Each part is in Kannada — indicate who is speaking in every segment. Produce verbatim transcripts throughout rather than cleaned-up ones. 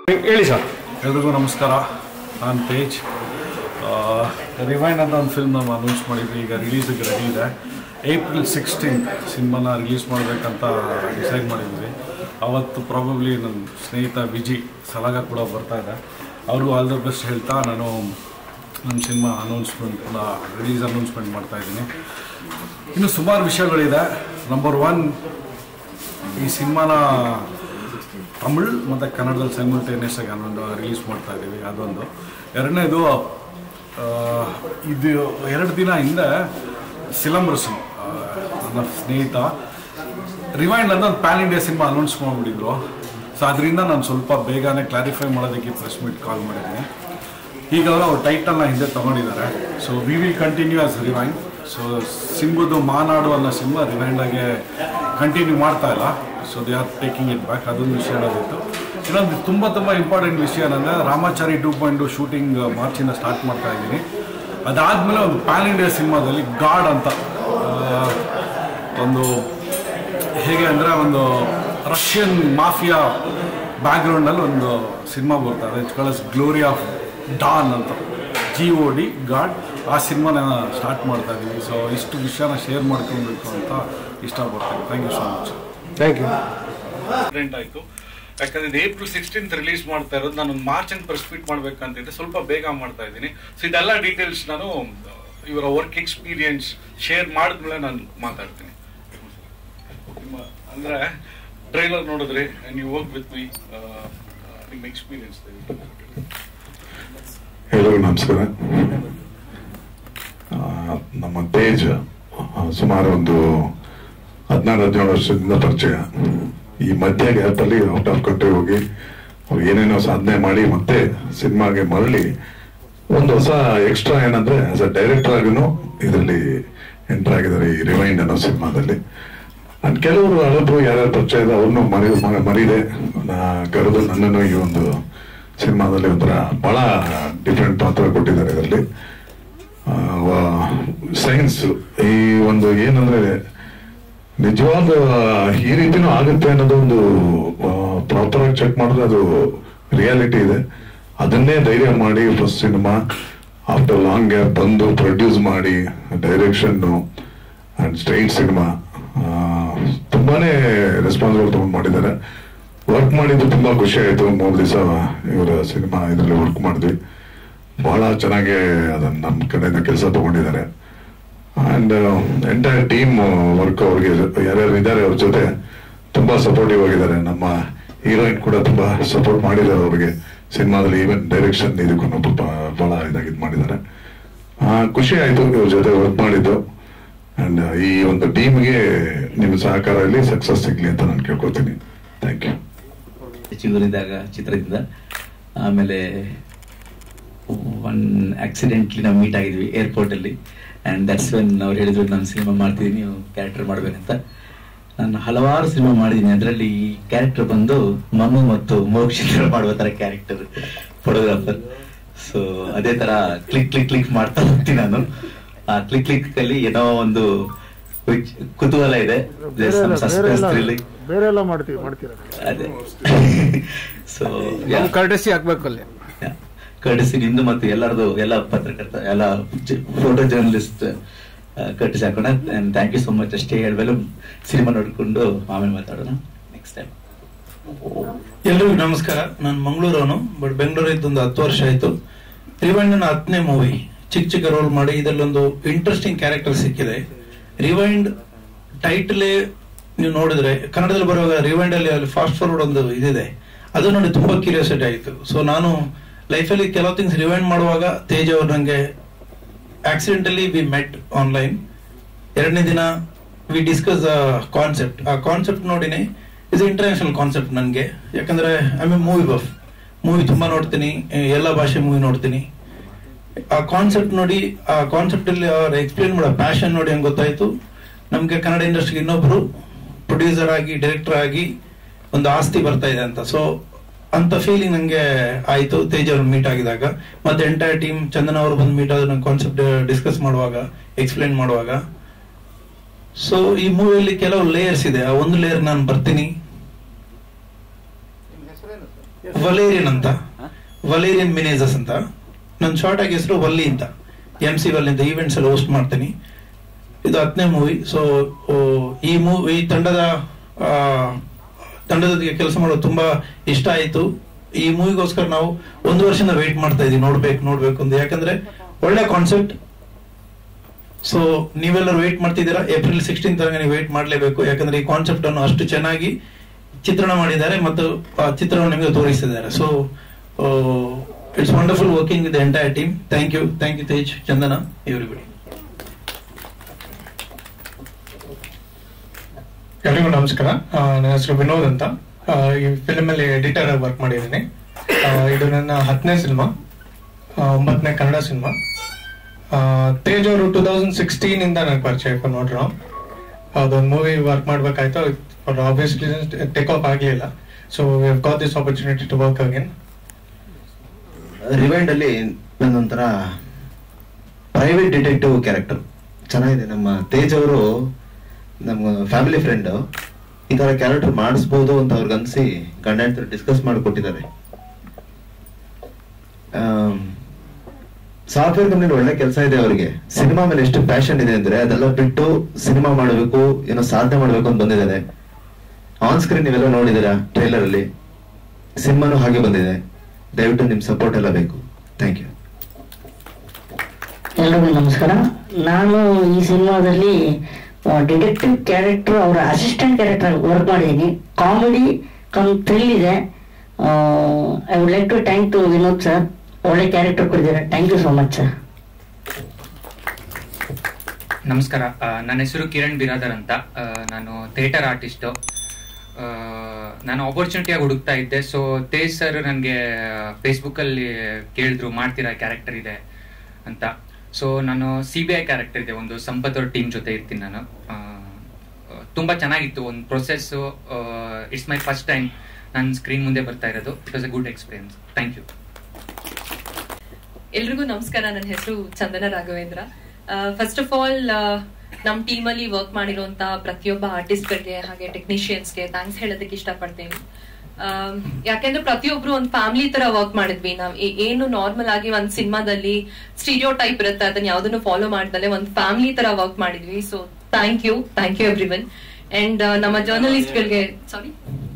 Speaker 1: ಹೇಳಿ ಸರ್.
Speaker 2: ಎಲ್ರಿಗೂ ನಮಸ್ಕಾರ. ನಾನು ತೇಜ್. ರಿವೈಂಡ್ ಅಂತ ಒಂದು ಫಿಲ್ಮ್ ನಾವು ಅನೌನ್ಸ್ ಮಾಡಿದ್ವಿ, ಈಗ ರಿಲೀಸಿಗೆ ರೆಡಿ ಇದೆ. ಏಪ್ರಿಲ್ ಸಿಕ್ಸ್ಟೀನ್ ಸಿನಿಮಾನ ರಿಲೀಸ್ ಮಾಡಬೇಕಂತ ಡಿಸೈಡ್ ಮಾಡಿದ್ವಿ. ಅವತ್ತು ಪ್ರಾಬಬ್ಲಿ ನನ್ನ ಸ್ನೇಹಿತ ವಿಜಿ ಸಲಾಗ ಕೂಡ ಬರ್ತಾಯಿದ್ದೆ. ಅವ್ರಿಗೂ ಆಲ್ ದ ಬೆಸ್ಟ್ ಹೇಳ್ತಾ ನಾನು ನನ್ನ ಸಿನಿಮಾ ಅನೌನ್ಸ್ಮೆಂಟ್ ಕೂಡ ರಿಲೀಸ್ ಅನೌನ್ಸ್ಮೆಂಟ್ ಮಾಡ್ತಾಯಿದ್ದೀನಿ. ಇನ್ನು ಸುಮಾರು ವಿಷಯಗಳಿದೆ. ನಂಬರ್ ಒನ್, ಈ ಸಿನಿಮಾನ ತಮಿಳ್ ಮತ್ತು ಕನ್ನಡದಲ್ಲಿ ಸೈಮಲ್ಟೇನಿಯಸ್ ಆಗಿ ಅನ್ನೊಂದು ರಿಲೀಸ್ ಮಾಡ್ತಾ ಇದ್ದೀವಿ, ಅದೊಂದು. ಎರಡನೇದು, ಇದು ಎರಡು ದಿನ ಹಿಂದೆ ಸಿಲಂಬರಸು ನನ್ನ ಸ್ನೇಹಿತ ರಿವೈಂಡ್ ಅಂತ ಒಂದು ಪ್ಯಾನ್ ಇಂಡಿಯಾ ಸಿನಿಮಾ ಅನೌನ್ಸ್ ಮಾಡಿಬಿಟ್ಟಿದ್ರು. ಸೊ ಅದರಿಂದ ನಾನು ಸ್ವಲ್ಪ ಬೇಗನೆ ಕ್ಲಾರಿಫೈ ಮಾಡೋದಕ್ಕೆ ಪ್ರೆಸ್ ಮೀಟ್ ಕಾಲ್ ಮಾಡಿದ್ದೀನಿ. ಈಗ ಅವರು ಅವ್ರ ಟೈಟಲ್ನ ಹಿಂದೆ ತೊಗೊಂಡಿದ್ದಾರೆ. So we will continue as Rewind. So ಸಿಂಬುದು ಮಾನಾಡು ಅನ್ನೋ ಸಿನಿಮಾ ರಿವೈಂಡಾಗೆ ಕಂಟಿನ್ಯೂ ಮಾಡ್ತಾ ಇಲ್ಲ. So they are taking it back. ಅದೊಂದು ವಿಷಯ ಹೇಳೋದಿತ್ತು. ಇನ್ನೊಂದು ತುಂಬ ತುಂಬ ಇಂಪಾರ್ಟೆಂಟ್ ವಿಷಯ ಏನಂದರೆ, Ramachari two point two shooting ಮಾರ್ಚಿಂದ ಸ್ಟಾರ್ಟ್ ಮಾಡ್ತಾ ಇದ್ದೀನಿ. ಅದಾದಮೇಲೆ ಒಂದು ಪ್ಯಾನ್ ಇಂಡಿಯಾ ಸಿನಿಮಾದಲ್ಲಿ ಗಾಡ್ ಅಂತ ಒಂದು, ಹೇಗೆ ಅಂದರೆ ಒಂದು ರಷ್ಯನ್ ಮಾಫಿಯಾ ಬ್ಯಾಕ್ಗ್ರೌಂಡಲ್ಲಿ ಒಂದು ಸಿನಿಮಾ ಬರ್ತಾರೆ. It's called Glory of Dawn ಅಂತ, ಜಿ ಒ ಡಿ ಗಾಡ್. ಆ ಸಿನಿಮಾನ ಸ್ಟಾರ್ಟ್ ಮಾಡ್ತಾ ಇದ್ದೀವಿ. ಸೊ ಇಷ್ಟು ವಿಷಯನ ಶೇರ್ ಮಾಡ್ಕೊಳ್ಬೇಕು ಅಂತ ಇಷ್ಟಪಡ್ತೀನಿ. Thank you so much.
Speaker 1: Thank you.
Speaker 2: Present ಆಯಿತು, ಯಾಕಂದರೆ ಇದು ಏಪ್ರಿಲ್ ಸಿಕ್ಸ್ಟೀನ್ತ್ ರಿಲೀಸ್ ಮಾಡ್ತಾ ಇರೋದು. ನಾನು ಒಂದು ಮಾರ್ಚ್ ಅಂತ ಪ್ರೆಸ್ ಮೀಟ್ ಮಾಡ್ಬೇಕಂತಿದ್ದೆ, ಸ್ವಲ್ಪ ಬೇಗ ಮಾಡ್ತಾ ಇದ್ದೀನಿ. ಸೊ ಇದೆಲ್ಲ ಡೀಟೇಲ್ಸ್ ನಾನು ಇವರ ವರ್ಕ್ ಎಕ್ಸ್ಪೀರಿಯನ್ಸ್ ಶೇರ್ ಮಾಡಿದ್ಮೇಲೆ ನಾನು ಮಾತಾಡ್ತೀನಿ. ನಿಮ್ಮ ಅಂದರೆ ಟ್ರೈಲರ್ ನೋಡಿದ್ರಿ, and you work with me, ನಿಮ್ಮ ಎಕ್ಸ್ಪೀರಿಯನ್ಸ್.
Speaker 3: ಎಲ್ಲರಿಗೂ ನಮಸ್ಕಾರ. ನಮ್ಮ ತೇಜ್ ಸುಮಾರು ಒಂದು ಹದಿನಾರು ಹದಿನೇಳು ವರ್ಷದಿಂದ ಪರಿಚಯ. ಈ ಮಧ್ಯ ಗ್ಯಾಪಲ್ಲಿ ಔಟ್ ಆಫ್ ಕಂಟ್ರಿ ಹೋಗಿ ಅವ್ರು ಏನೇನೋ ಸಾಧನೆ ಮಾಡಿ ಮತ್ತೆ ಸಿನಿಮಾಗೆ ಮರಳಿ ಒಂದು ಹೊಸ ಎಕ್ಸ್ಟ್ರಾ ಏನಂದ್ರೆ ಆಸ್ ಅ ಡೈರೆಕ್ಟರ್ ಆಗಿನೂ ಇದರಲ್ಲಿ ಎಂಟರ್ ಆಗಿದ್ದಾರೆ ಈ ರಿವೈಂಡ್ ಅನ್ನೋ ಸಿನಿಮಾದಲ್ಲಿ. ಅಂಡ್ ಕೆಲವರು ಹಳಬ್ರು ಯಾರ್ಯಾರು ಪರಿಚಯ ಇದೆ ಅವ್ರನ್ನೂ ಮರಿ ಮರಿದೆ ಕರೆದು ನನ್ನನ್ನು ಈ ಒಂದು ಸಿನಿಮಾದಲ್ಲಿ ಒಂಥರ ಬಹಳ ಡಿಫ್ರೆಂಟ್ ಪಾತ್ರ ಕೊಟ್ಟಿದ್ದಾರೆ. ಇದರಲ್ಲಿ ಸೈನ್ಸ್ ಈ ಒಂದು ಏನಂದ್ರೆ ನಿಜವಾದ ಈ ರೀತಿನೂ ಆಗುತ್ತೆ ಅನ್ನೋದು ಒಂದು ಪ್ರಾಪರ್ ಆಗಿ ಚೆಕ್ ಮಾಡಿದ್ರೆ ಅದು ರಿಯಾಲಿಟಿ ಇದೆ. ಅದನ್ನೇ ಧೈರ್ಯ ಮಾಡಿ first cinema after long gap ಬಂದು ಪ್ರೊಡ್ಯೂಸ್ ಮಾಡಿ ಡೈರೆಕ್ಷನ್ನು ಅಂಡ್ ಸ್ಟ್ರೈಟ್ ಸಿನಿಮಾ ತುಂಬಾನೇ ರೆಸ್ಪಾನ್ಸಿಬಲ್ ತಗೊಂಡು ಮಾಡಿದ್ದಾರೆ. ವರ್ಕ್ ಮಾಡಿದ್ದು ತುಂಬಾ ಖುಷಿ ಆಯ್ತು. ಮೂರು ದಿವಸ ಇವರ ಸಿನಿಮಾ ಇದರಲ್ಲಿ ವರ್ಕ್ ಮಾಡಿದ್ವಿ. ಬಹಳ ಚೆನ್ನಾಗಿ ಅದನ್ನ ನಮ್ಮ ಕಡೆಯಿಂದ ಕೆಲಸ ತಗೊಂಡಿದ್ದಾರೆ. ಅಂಡ್ ಎಂಟೈರ್ ಟೀಮ್ ವರ್ಕ್ ಅವ್ರಿಗೆ ಯಾರ್ಯಾರು ಇದ್ದಾರೆ ಅವ್ರ ಜೊತೆ ತುಂಬಾ ಸಪೋರ್ಟಿವ್ ಆಗಿದ್ದಾರೆ. ನಮ್ಮ ಹೀರೋಯಿನ್ ಕೂಡ ತುಂಬಾ ಸಪೋರ್ಟ್ ಮಾಡಿದ್ದಾರೆ ಅವ್ರಿಗೆ ಸಿನಿಮಾದಲ್ಲಿ. ಈವನ್ ಡೈರೆಕ್ಷನ್ ಇದಕ್ಕೂ ಬಹಳ ಇದಾಗಿ ಮಾಡಿದ್ದಾರೆ. ಖುಷಿ ಆಯ್ತು ಇವ್ರ ಜೊತೆ ವರ್ಕ್ ಮಾಡಿದ್ದು. ಅಂಡ್ ಈ ಒಂದು ಟೀಮ್ಗೆ ನಿಮ್ಮ ಸಹಕಾರ ಇಲ್ಲಿ ಸಕ್ಸಸ್ ಸಿಗ್ಲಿ ಅಂತ ನಾನು ಕೇಳ್ಕೊತೀನಿ. Thank you.
Speaker 4: ಚಿಗುರಿದಾಗ ಚಿತ್ರದಿಂದ ಆಮೇಲೆ ಒನ್ ಆಕ್ಸಿಡೆಂಟ್ಲಿ ನಾವು ಮೀಟ್ ಆಗಿದ್ವಿ ಏರ್ಪೋರ್ಟ್ ಅಲ್ಲಿ. ಅಂಡ್ ದಟ್ಸ್ ವೆನ್ ಅವ್ರು ಹೇಳಿದ್ರು ನಾನು ಸಿನಿಮಾ ಮಾಡ್ತಿದ್ದೀನಿ, ನೀವು ಕ್ಯಾರೆಕ್ಟರ್ ಮಾಡ್ಬೇಕಂತ. ನಾನು ಹಲವಾರು ಸಿನಿಮಾ ಮಾಡಿದ್ದೀನಿ. ಅದರಲ್ಲಿ ಈ ಕ್ಯಾರೆಕ್ಟರ್ ಬಂದು ಮಮ್ಮು ಮತ್ತು ಮೋಕ್ಷಿತ್ರ ಮಾಡುವ ತರ ಕ್ಯಾರೆಕ್ಟರ್, ಫೋಟೋಗ್ರಾಫರ್. ಸೊ ಅದೇ ತರ ಕ್ಲಿಕ್ ಕ್ಲಿಕ್ ಕ್ಲಿಕ್ ಮಾಡ್ತಾ ಹೋಗ್ತೀನಿ ನಾನು. ಆ ಕ್ಲಿಕ್ ಕ್ಲಿಕ್ ಅಲ್ಲಿ ಏನೋ ಒಂದು ಕುತೂಹಲ ಇದೆ, ಸಸ್ಪೆನ್ಸ್ ಥ್ರಿಲ್ಲಿಂಗ್
Speaker 1: ಬೇರೆಲ್ಲ ಮಾಡ್ತೀವಿ ಮಾಡ್ತೀರಾ
Speaker 4: ಅದೇ. ಸೊ
Speaker 1: ಕರ್ಟಸಿ ಹಾಕ್ಬೇಕು ಅಲ್ಲಿ.
Speaker 4: ಕರ್ಟಸಿ ನಿಮ್ದು ಮತ್ತು ಎಲ್ಲರದು, ಎಲ್ಲ ಪತ್ರಕರ್ತ, ಎಲ್ಲ ಫೋಟೋ ಜರ್ನಲಿಸ್ಟ್ ಕರ್ಟಸಿ ಹಾಕೋಣ. Thank you so much. ಅಷ್ಟೇ ಹೇಳಬೇಕು. ಸಿನಿಮಾ ನೋಡ್ಕೊಂಡು ಆಮೇಲೆ ಮಾತಾಡೋಣ ನೆಕ್ಸ್ಟ್ ಟೈಮ್.
Speaker 5: ಎಲ್ರಿಗೂ ನಮಸ್ಕಾರ. ನಾನು ಮಂಗಳೂರವನು, ಬಟ್ ಬೆಂಗಳೂರು ಇದ್ದೊಂದು ಹತ್ತು ವರ್ಷ ಆಯ್ತು. ರಿವೈಂಡ್ ನನ್ನ ಹತ್ತನೇ ಮೂವಿ, ಚಿಕ್ಕ ಚಿಕ್ಕ ರೋಲ್ ಮಾಡಿ ಇದರಲ್ಲೊಂದು ಇಂಟ್ರೆಸ್ಟಿಂಗ್ ಕ್ಯಾರೆಕ್ಟರ್ ಸಿಕ್ಕಿದೆ. ರಿವೈಂಡ್ ಟೈಟಲೇ ನೀವು ನೋಡಿದ್ರೆ ಕನ್ನಡದಲ್ಲಿ ಬರುವಾಗ ರಿವೈಂಡ್ ಅಲ್ಲಿ ಅಲ್ಲಿ ಫಾಸ್ಟ್ ಫಾರ್ವರ್ಡ್ ಒಂದು ಇದಿದೆ, ಅದು ನೋಡಿ ತುಂಬಾ ಕ್ಯೂರಿಯಾಸಿಟಿ ಆಯಿತು. ಸೊ ನಾನು ಲೈಫಲ್ಲಿ ಕೆಲವು ಥಿಂಗ್ಸ್ ರಿವೈಂಡ್ ಮಾಡುವಾಗ ತೇಜ್ ಅವರು ನನಗೆ ಆಕ್ಸಿಡೆಂಟಲಿ ವಿ ಮೆಟ್ ಆನ್ಲೈನ್. ಎರಡನೇ ದಿನ ವಿ ಡಿಸ್ಕಸ್ ಕಾನ್ಸೆಪ್ಟ್. ಆ ಕಾನ್ಸೆಪ್ಟ್ ನೋಡಿನೇ ಇದು ಇಂಟರ್ನ್ಯಾಷನಲ್ ಕಾನ್ಸೆಪ್ಟ್ ನನಗೆ. ಯಾಕಂದ್ರೆ I mean movie buff, movie ತುಂಬಾ ನೋಡ್ತೀನಿ, ಎಲ್ಲ ಭಾಷೆ ಮೂವಿ ನೋಡ್ತೀನಿ. ಆ ಕಾನ್ಸೆಪ್ಟ್ ನೋಡಿ, ಆ ಕಾನ್ಸೆಪ್ಟ್ ಅಲ್ಲಿ ಅವ್ರು ಎಕ್ಸ್ಪ್ಲೇನ್ ಮಾಡೋ ಪ್ಯಾಷನ್ ನೋಡಿ ಹಂಗೆ ಗೊತ್ತಾಯ್ತು ನಮ್ಗೆ ಕನ್ನಡ ಇಂಡಸ್ಟ್ರಿಗೆ ಇನ್ನೊಬ್ರು ಪ್ರೊಡ್ಯೂಸರ್ ಆಗಿ ಡೈರೆಕ್ಟರ್ ಆಗಿ ಒಂದು ಆಸ್ತಿ ಬರ್ತಾ ಇದೆ ಅಂತ. ಸೊ ಅಂತ ಫೀಲಿಂಗ್ ನಂಗೆ ಆಯ್ತು ತೇಜ್ ಅವ್ರು ಮೀಟ್ ಆಗಿದಾಗ. ಮತ್ತೆ ಎಂಟೈರ್ ಟೀಮ್ ಚಂದನ್ ಅವರು ಬಂದು ಮೀಟ್ ಆದ್ರು, ನಂಗೆ ಕಾನ್ಸೆಪ್ಟ್ ಡಿಸ್ಕಸ್ ಮಾಡುವಾಗ, ಎಕ್ಸ್ಪ್ಲೇನ್ ಮಾಡುವಾಗ. ಸೊ ಈ ಮೂವಿಯಲ್ಲಿ ಕೆಲವು ಲೇಯರ್ಸ್ ಇದೆ. ಆ ಒಂದು ಲೇಯರ್ ನಾನು ಬರ್ತೀನಿ. ವಲೇರಿಯನ್ ಅಂತ, ವಲೇರಿಯನ್ ಮಿನೇಜಸ್ ಅಂತ. ನನ್ನ ಶಾರ್ಟ್ ಆಗಿ ಹೆಸರು ವಲ್ಲಿ ಅಂತ, ಎಂ ಸಿ ವಲ್ಲಿ ಅಂತ ಈವೆಂಟ್ಸ್ ಎಲ್ಲ ಹೋಸ್ಟ್ ಮಾಡ್ತೀನಿ. ಇದು ಹತ್ತನೇ ಮೂವಿ. ಸೊ ಈ ಮೂವಿ ಈ ತಂಡದ ತಂಡದೊಂದಿಗೆ ಕೆಲಸ ಮಾಡೋದು ತುಂಬಾ ಇಷ್ಟ ಆಯ್ತು. ಈ ಮೂವಿಗೋಸ್ಕರ ನಾವು ಒಂದು ವರ್ಷದಿಂದ ವೇಟ್ ಮಾಡ್ತಾ ಇದೀವಿ, ನೋಡ್ಬೇಕು ನೋಡ್ಬೇಕು ಅಂತ. ಯಾಕಂದ್ರೆ ಒಳ್ಳೆ ಕಾನ್ಸೆಪ್ಟ್. ಸೊ ನೀವೆಲ್ಲರೂ ವೇಟ್ ಮಾಡ್ತಿದ್ದೀರಾ. ಏಪ್ರಿಲ್ ಸಿಕ್ಸ್ಟೀನ್ ತನಕ ನೀವು ವೇಟ್ ಮಾಡಲೇಬೇಕು. ಯಾಕಂದ್ರೆ ಈ ಕಾನ್ಸೆಪ್ಟ್ ಅನ್ನು ಅಷ್ಟು ಚೆನ್ನಾಗಿ ಚಿತ್ರಣ ಮಾಡಿದ್ದಾರೆ ಮತ್ತು ಆ ಚಿತ್ರವನ್ನು ನಿಮಗೆ ತೋರಿಸಿದ್ದಾರೆ. So it's wonderful working with the entire team. Thank you thank you Tej, Chandana, everybody.
Speaker 6: ಎಲ್ರಿಗೂ ನಮಸ್ಕಾರ. ನನ್ನ ಹೆಸರು ವಿನೋದ್ ಅಂತ. ಈ ಫಿಲ್ಮ್ ಅಲ್ಲಿ ಎಡಿಟರ್ ಆಗಿ ವರ್ಕ್ ಮಾಡಿದ್ದೀನಿ. ಇದು ನನ್ನ ಹತ್ತನೇ ಸಿನಿಮಾ, ಒಂಬತ್ತನೇ ಕನ್ನಡ ಸಿನಿಮಾ. ತೇಜ್ ಅವರು ಟೂ ತೌಸಂಡ್ ಸಿಕ್ಸ್ಟೀನ್ ಇಂದ ನನಗೆ ಪರಿಚಯ ನೋಡ್ರು. ಅದೊಂದು ಮೂವಿ ವರ್ಕ್ ಮಾಡ್ಬೇಕಾಯ್ತು. ಆಬ್ವಿಯಸ್ಲಿ ಟೇಕ್ ಆಫ್ ಆಗಲಿಲ್ಲ. So we have got this opportunity to work again.
Speaker 7: Rewind ಅಲ್ಲಿ ನನ್ನೊಂಥರ ಪ್ರೈವೇಟ್ ಡಿಟೆಕ್ಟಿವ್ ಕ್ಯಾರೆಕ್ಟರ್ ಚೆನ್ನಾಗಿದೆ. ನಮ್ಮ ತೇಜ್ ಅವರು ನಮ್ಮ ಫ್ಯಾಮಿಲಿ ಫ್ರೆಂಡ್. ಈ ತರ ಕ್ಯಾರೆಕ್ಟರ್ ಮಾಡಿಸ್ಬೋದು ಅಂತ ಅವ್ರಿಗೆ ಅನ್ಸಿ ಗಂಡ ಹೆಂಡತಿ ಡಿಸ್ಕಸ್ ಮಾಡಿಕೊಟ್ಟಿದ್ದಾರೆ. ಸಾಫ್ಟ್ವೇರ್ ಕಂಪ್ನಿ ಒಳ್ಳೆ ಕೆಲಸ ಇದೆ ಅವರಿಗೆ. ಸಿನಿಮಾ ಮೇಲೆ ಎಷ್ಟು ಪ್ಯಾಷನ್ ಇದೆ ಅಂದ್ರೆ ಅದೆಲ್ಲ ಬಿಟ್ಟು ಸಿನಿಮಾ ಮಾಡಬೇಕು, ಏನೋ ಸಾಧನೆ ಮಾಡಬೇಕು ಅಂತ ಬಂದಿದ್ದಾರೆ. ಆನ್ ಸ್ಕ್ರೀನ್ ನೀವೆಲ್ಲ ನೋಡಿದ್ದೀರಾ ಟ್ರೈಲರ್ ಅಲ್ಲಿ. ಸಿನಿಮಾನು ಹಾಗೆ ಬಂದಿದೆ. ದಯವಿಟ್ಟು ನಿಮ್ ಸಪೋರ್ಟ್ ಎಲ್ಲ ಬೇಕು. Thank you.
Speaker 8: ಎಲ್ರಿಗೂ ನಮಸ್ಕಾರ. ನಾನು ಈ ಸಿನಿಮಾದಲ್ಲಿ ಡಿಟೆಕ್ಟಿವ್ ಕ್ಯಾರೆಕ್ಟರ್ ಅವರ ಅಸಿಸ್ಟೆಂಟ್ ಕ್ಯಾರೆಕ್ಟರ್ ವರ್ಕ್ ಮಾಡಿದ್ದೀನಿ. ಕಾಮಿಡಿ ಕಮ್ ಥ್ರಿಲ್ ಇದೆ. I would like to thank to Vinod sir, ಒಳ್ಳೆ ಕ್ಯಾರೆಕ್ಟರ್ ಕೊಟ್ಟಿದ್ದಾರೆ. Thank you so much sir.
Speaker 9: ನಮಸ್ಕಾರ. ನನ್ನ ಹೆಸರು ಕಿರಣ್ ಬಿರಾದರ್ ಅಂತ. ನಾನು ಥಿಯೇಟರ್ ಆರ್ಟಿಸ್ಟು. ನಾನು ಆಪರ್ಚುನಿಟಿಯಾಗಿ ಹುಡುಕ್ತಾ ಇದ್ದೆ. ಸೊ ತೇಜ್ ಸರ್ ನನಗೆ ಫೇಸ್ಬುಕ್ಕಲ್ಲಿ ಕೇಳಿದ್ರು ಮಾಡ್ತೀರಾ ಕ್ಯಾರೆಕ್ಟರ್ ಇದೆ ಅಂತ. ಸೊ ನಾನು ಸಿ ಬಿ ಐ ಕ್ಯಾರೆಕ್ಟರ್ ಇದೆ, ಒಂದು ಸಂಪತ್ ಅವ್ರ ಟೀಮ್ ಜೊತೆ ಇರ್ತೀನಿ ನಾನು. ತುಂಬ ಚೆನ್ನಾಗಿತ್ತು ಒಂದು process. It's my first time ನಾನು ಸ್ಕ್ರೀನ್ ಮುಂದೆ ಬರ್ತಾ ಇರೋದು. It was a good experience. Thank you.
Speaker 10: ಎಲ್ರಿಗೂ ನಮಸ್ಕಾರ. ನನ್ನ ಹೆಸರು Chandana Raghavendra. First of all ನಮ್ಮ ಟೀಮಲ್ಲಿ ವರ್ಕ್ ಮಾಡಿರುವಂತ ಪ್ರತಿಯೊಬ್ಬ ಆರ್ಟಿಸ್ಟ್ಗಳಿಗೆ ಹಾಗೆ ಟೆಕ್ನಿಷಿಯನ್ಸ್ಗೆ ಥ್ಯಾಂಕ್ಸ್ ಹೇಳೋದಕ್ಕೆ ಇಷ್ಟಪಡ್ತೀನಿ. ಯಾಕೆಂದ್ರೆ ಪ್ರತಿಯೊಬ್ರು ಒಂದು ಫ್ಯಾಮಿಲಿ ತರ ವರ್ಕ್ ಮಾಡಿದ್ವಿ. ನಾವ್ ಏನು ನಾರ್ಮಲ್ ಆಗಿ ಒಂದ್ ಸಿನಿಮಾದಲ್ಲಿ ಸ್ಟೀರಿಯೋ ಟೈಪ್ ಇರುತ್ತೆ, ಅದನ್ನ ಯಾವ್ದನ್ನು ಫಾಲೋ ಮಾಡ್ದಲೆ ಒಂದ್ ಫ್ಯಾಮಿಲಿ ತರ ವರ್ಕ್ ಮಾಡಿದ್ವಿ. So thank you thank you everyone. And ನಮ್ಮ ಜರ್ನಲಿಸ್ಟ್ ಗಳಿಗೆ ಸಾರಿ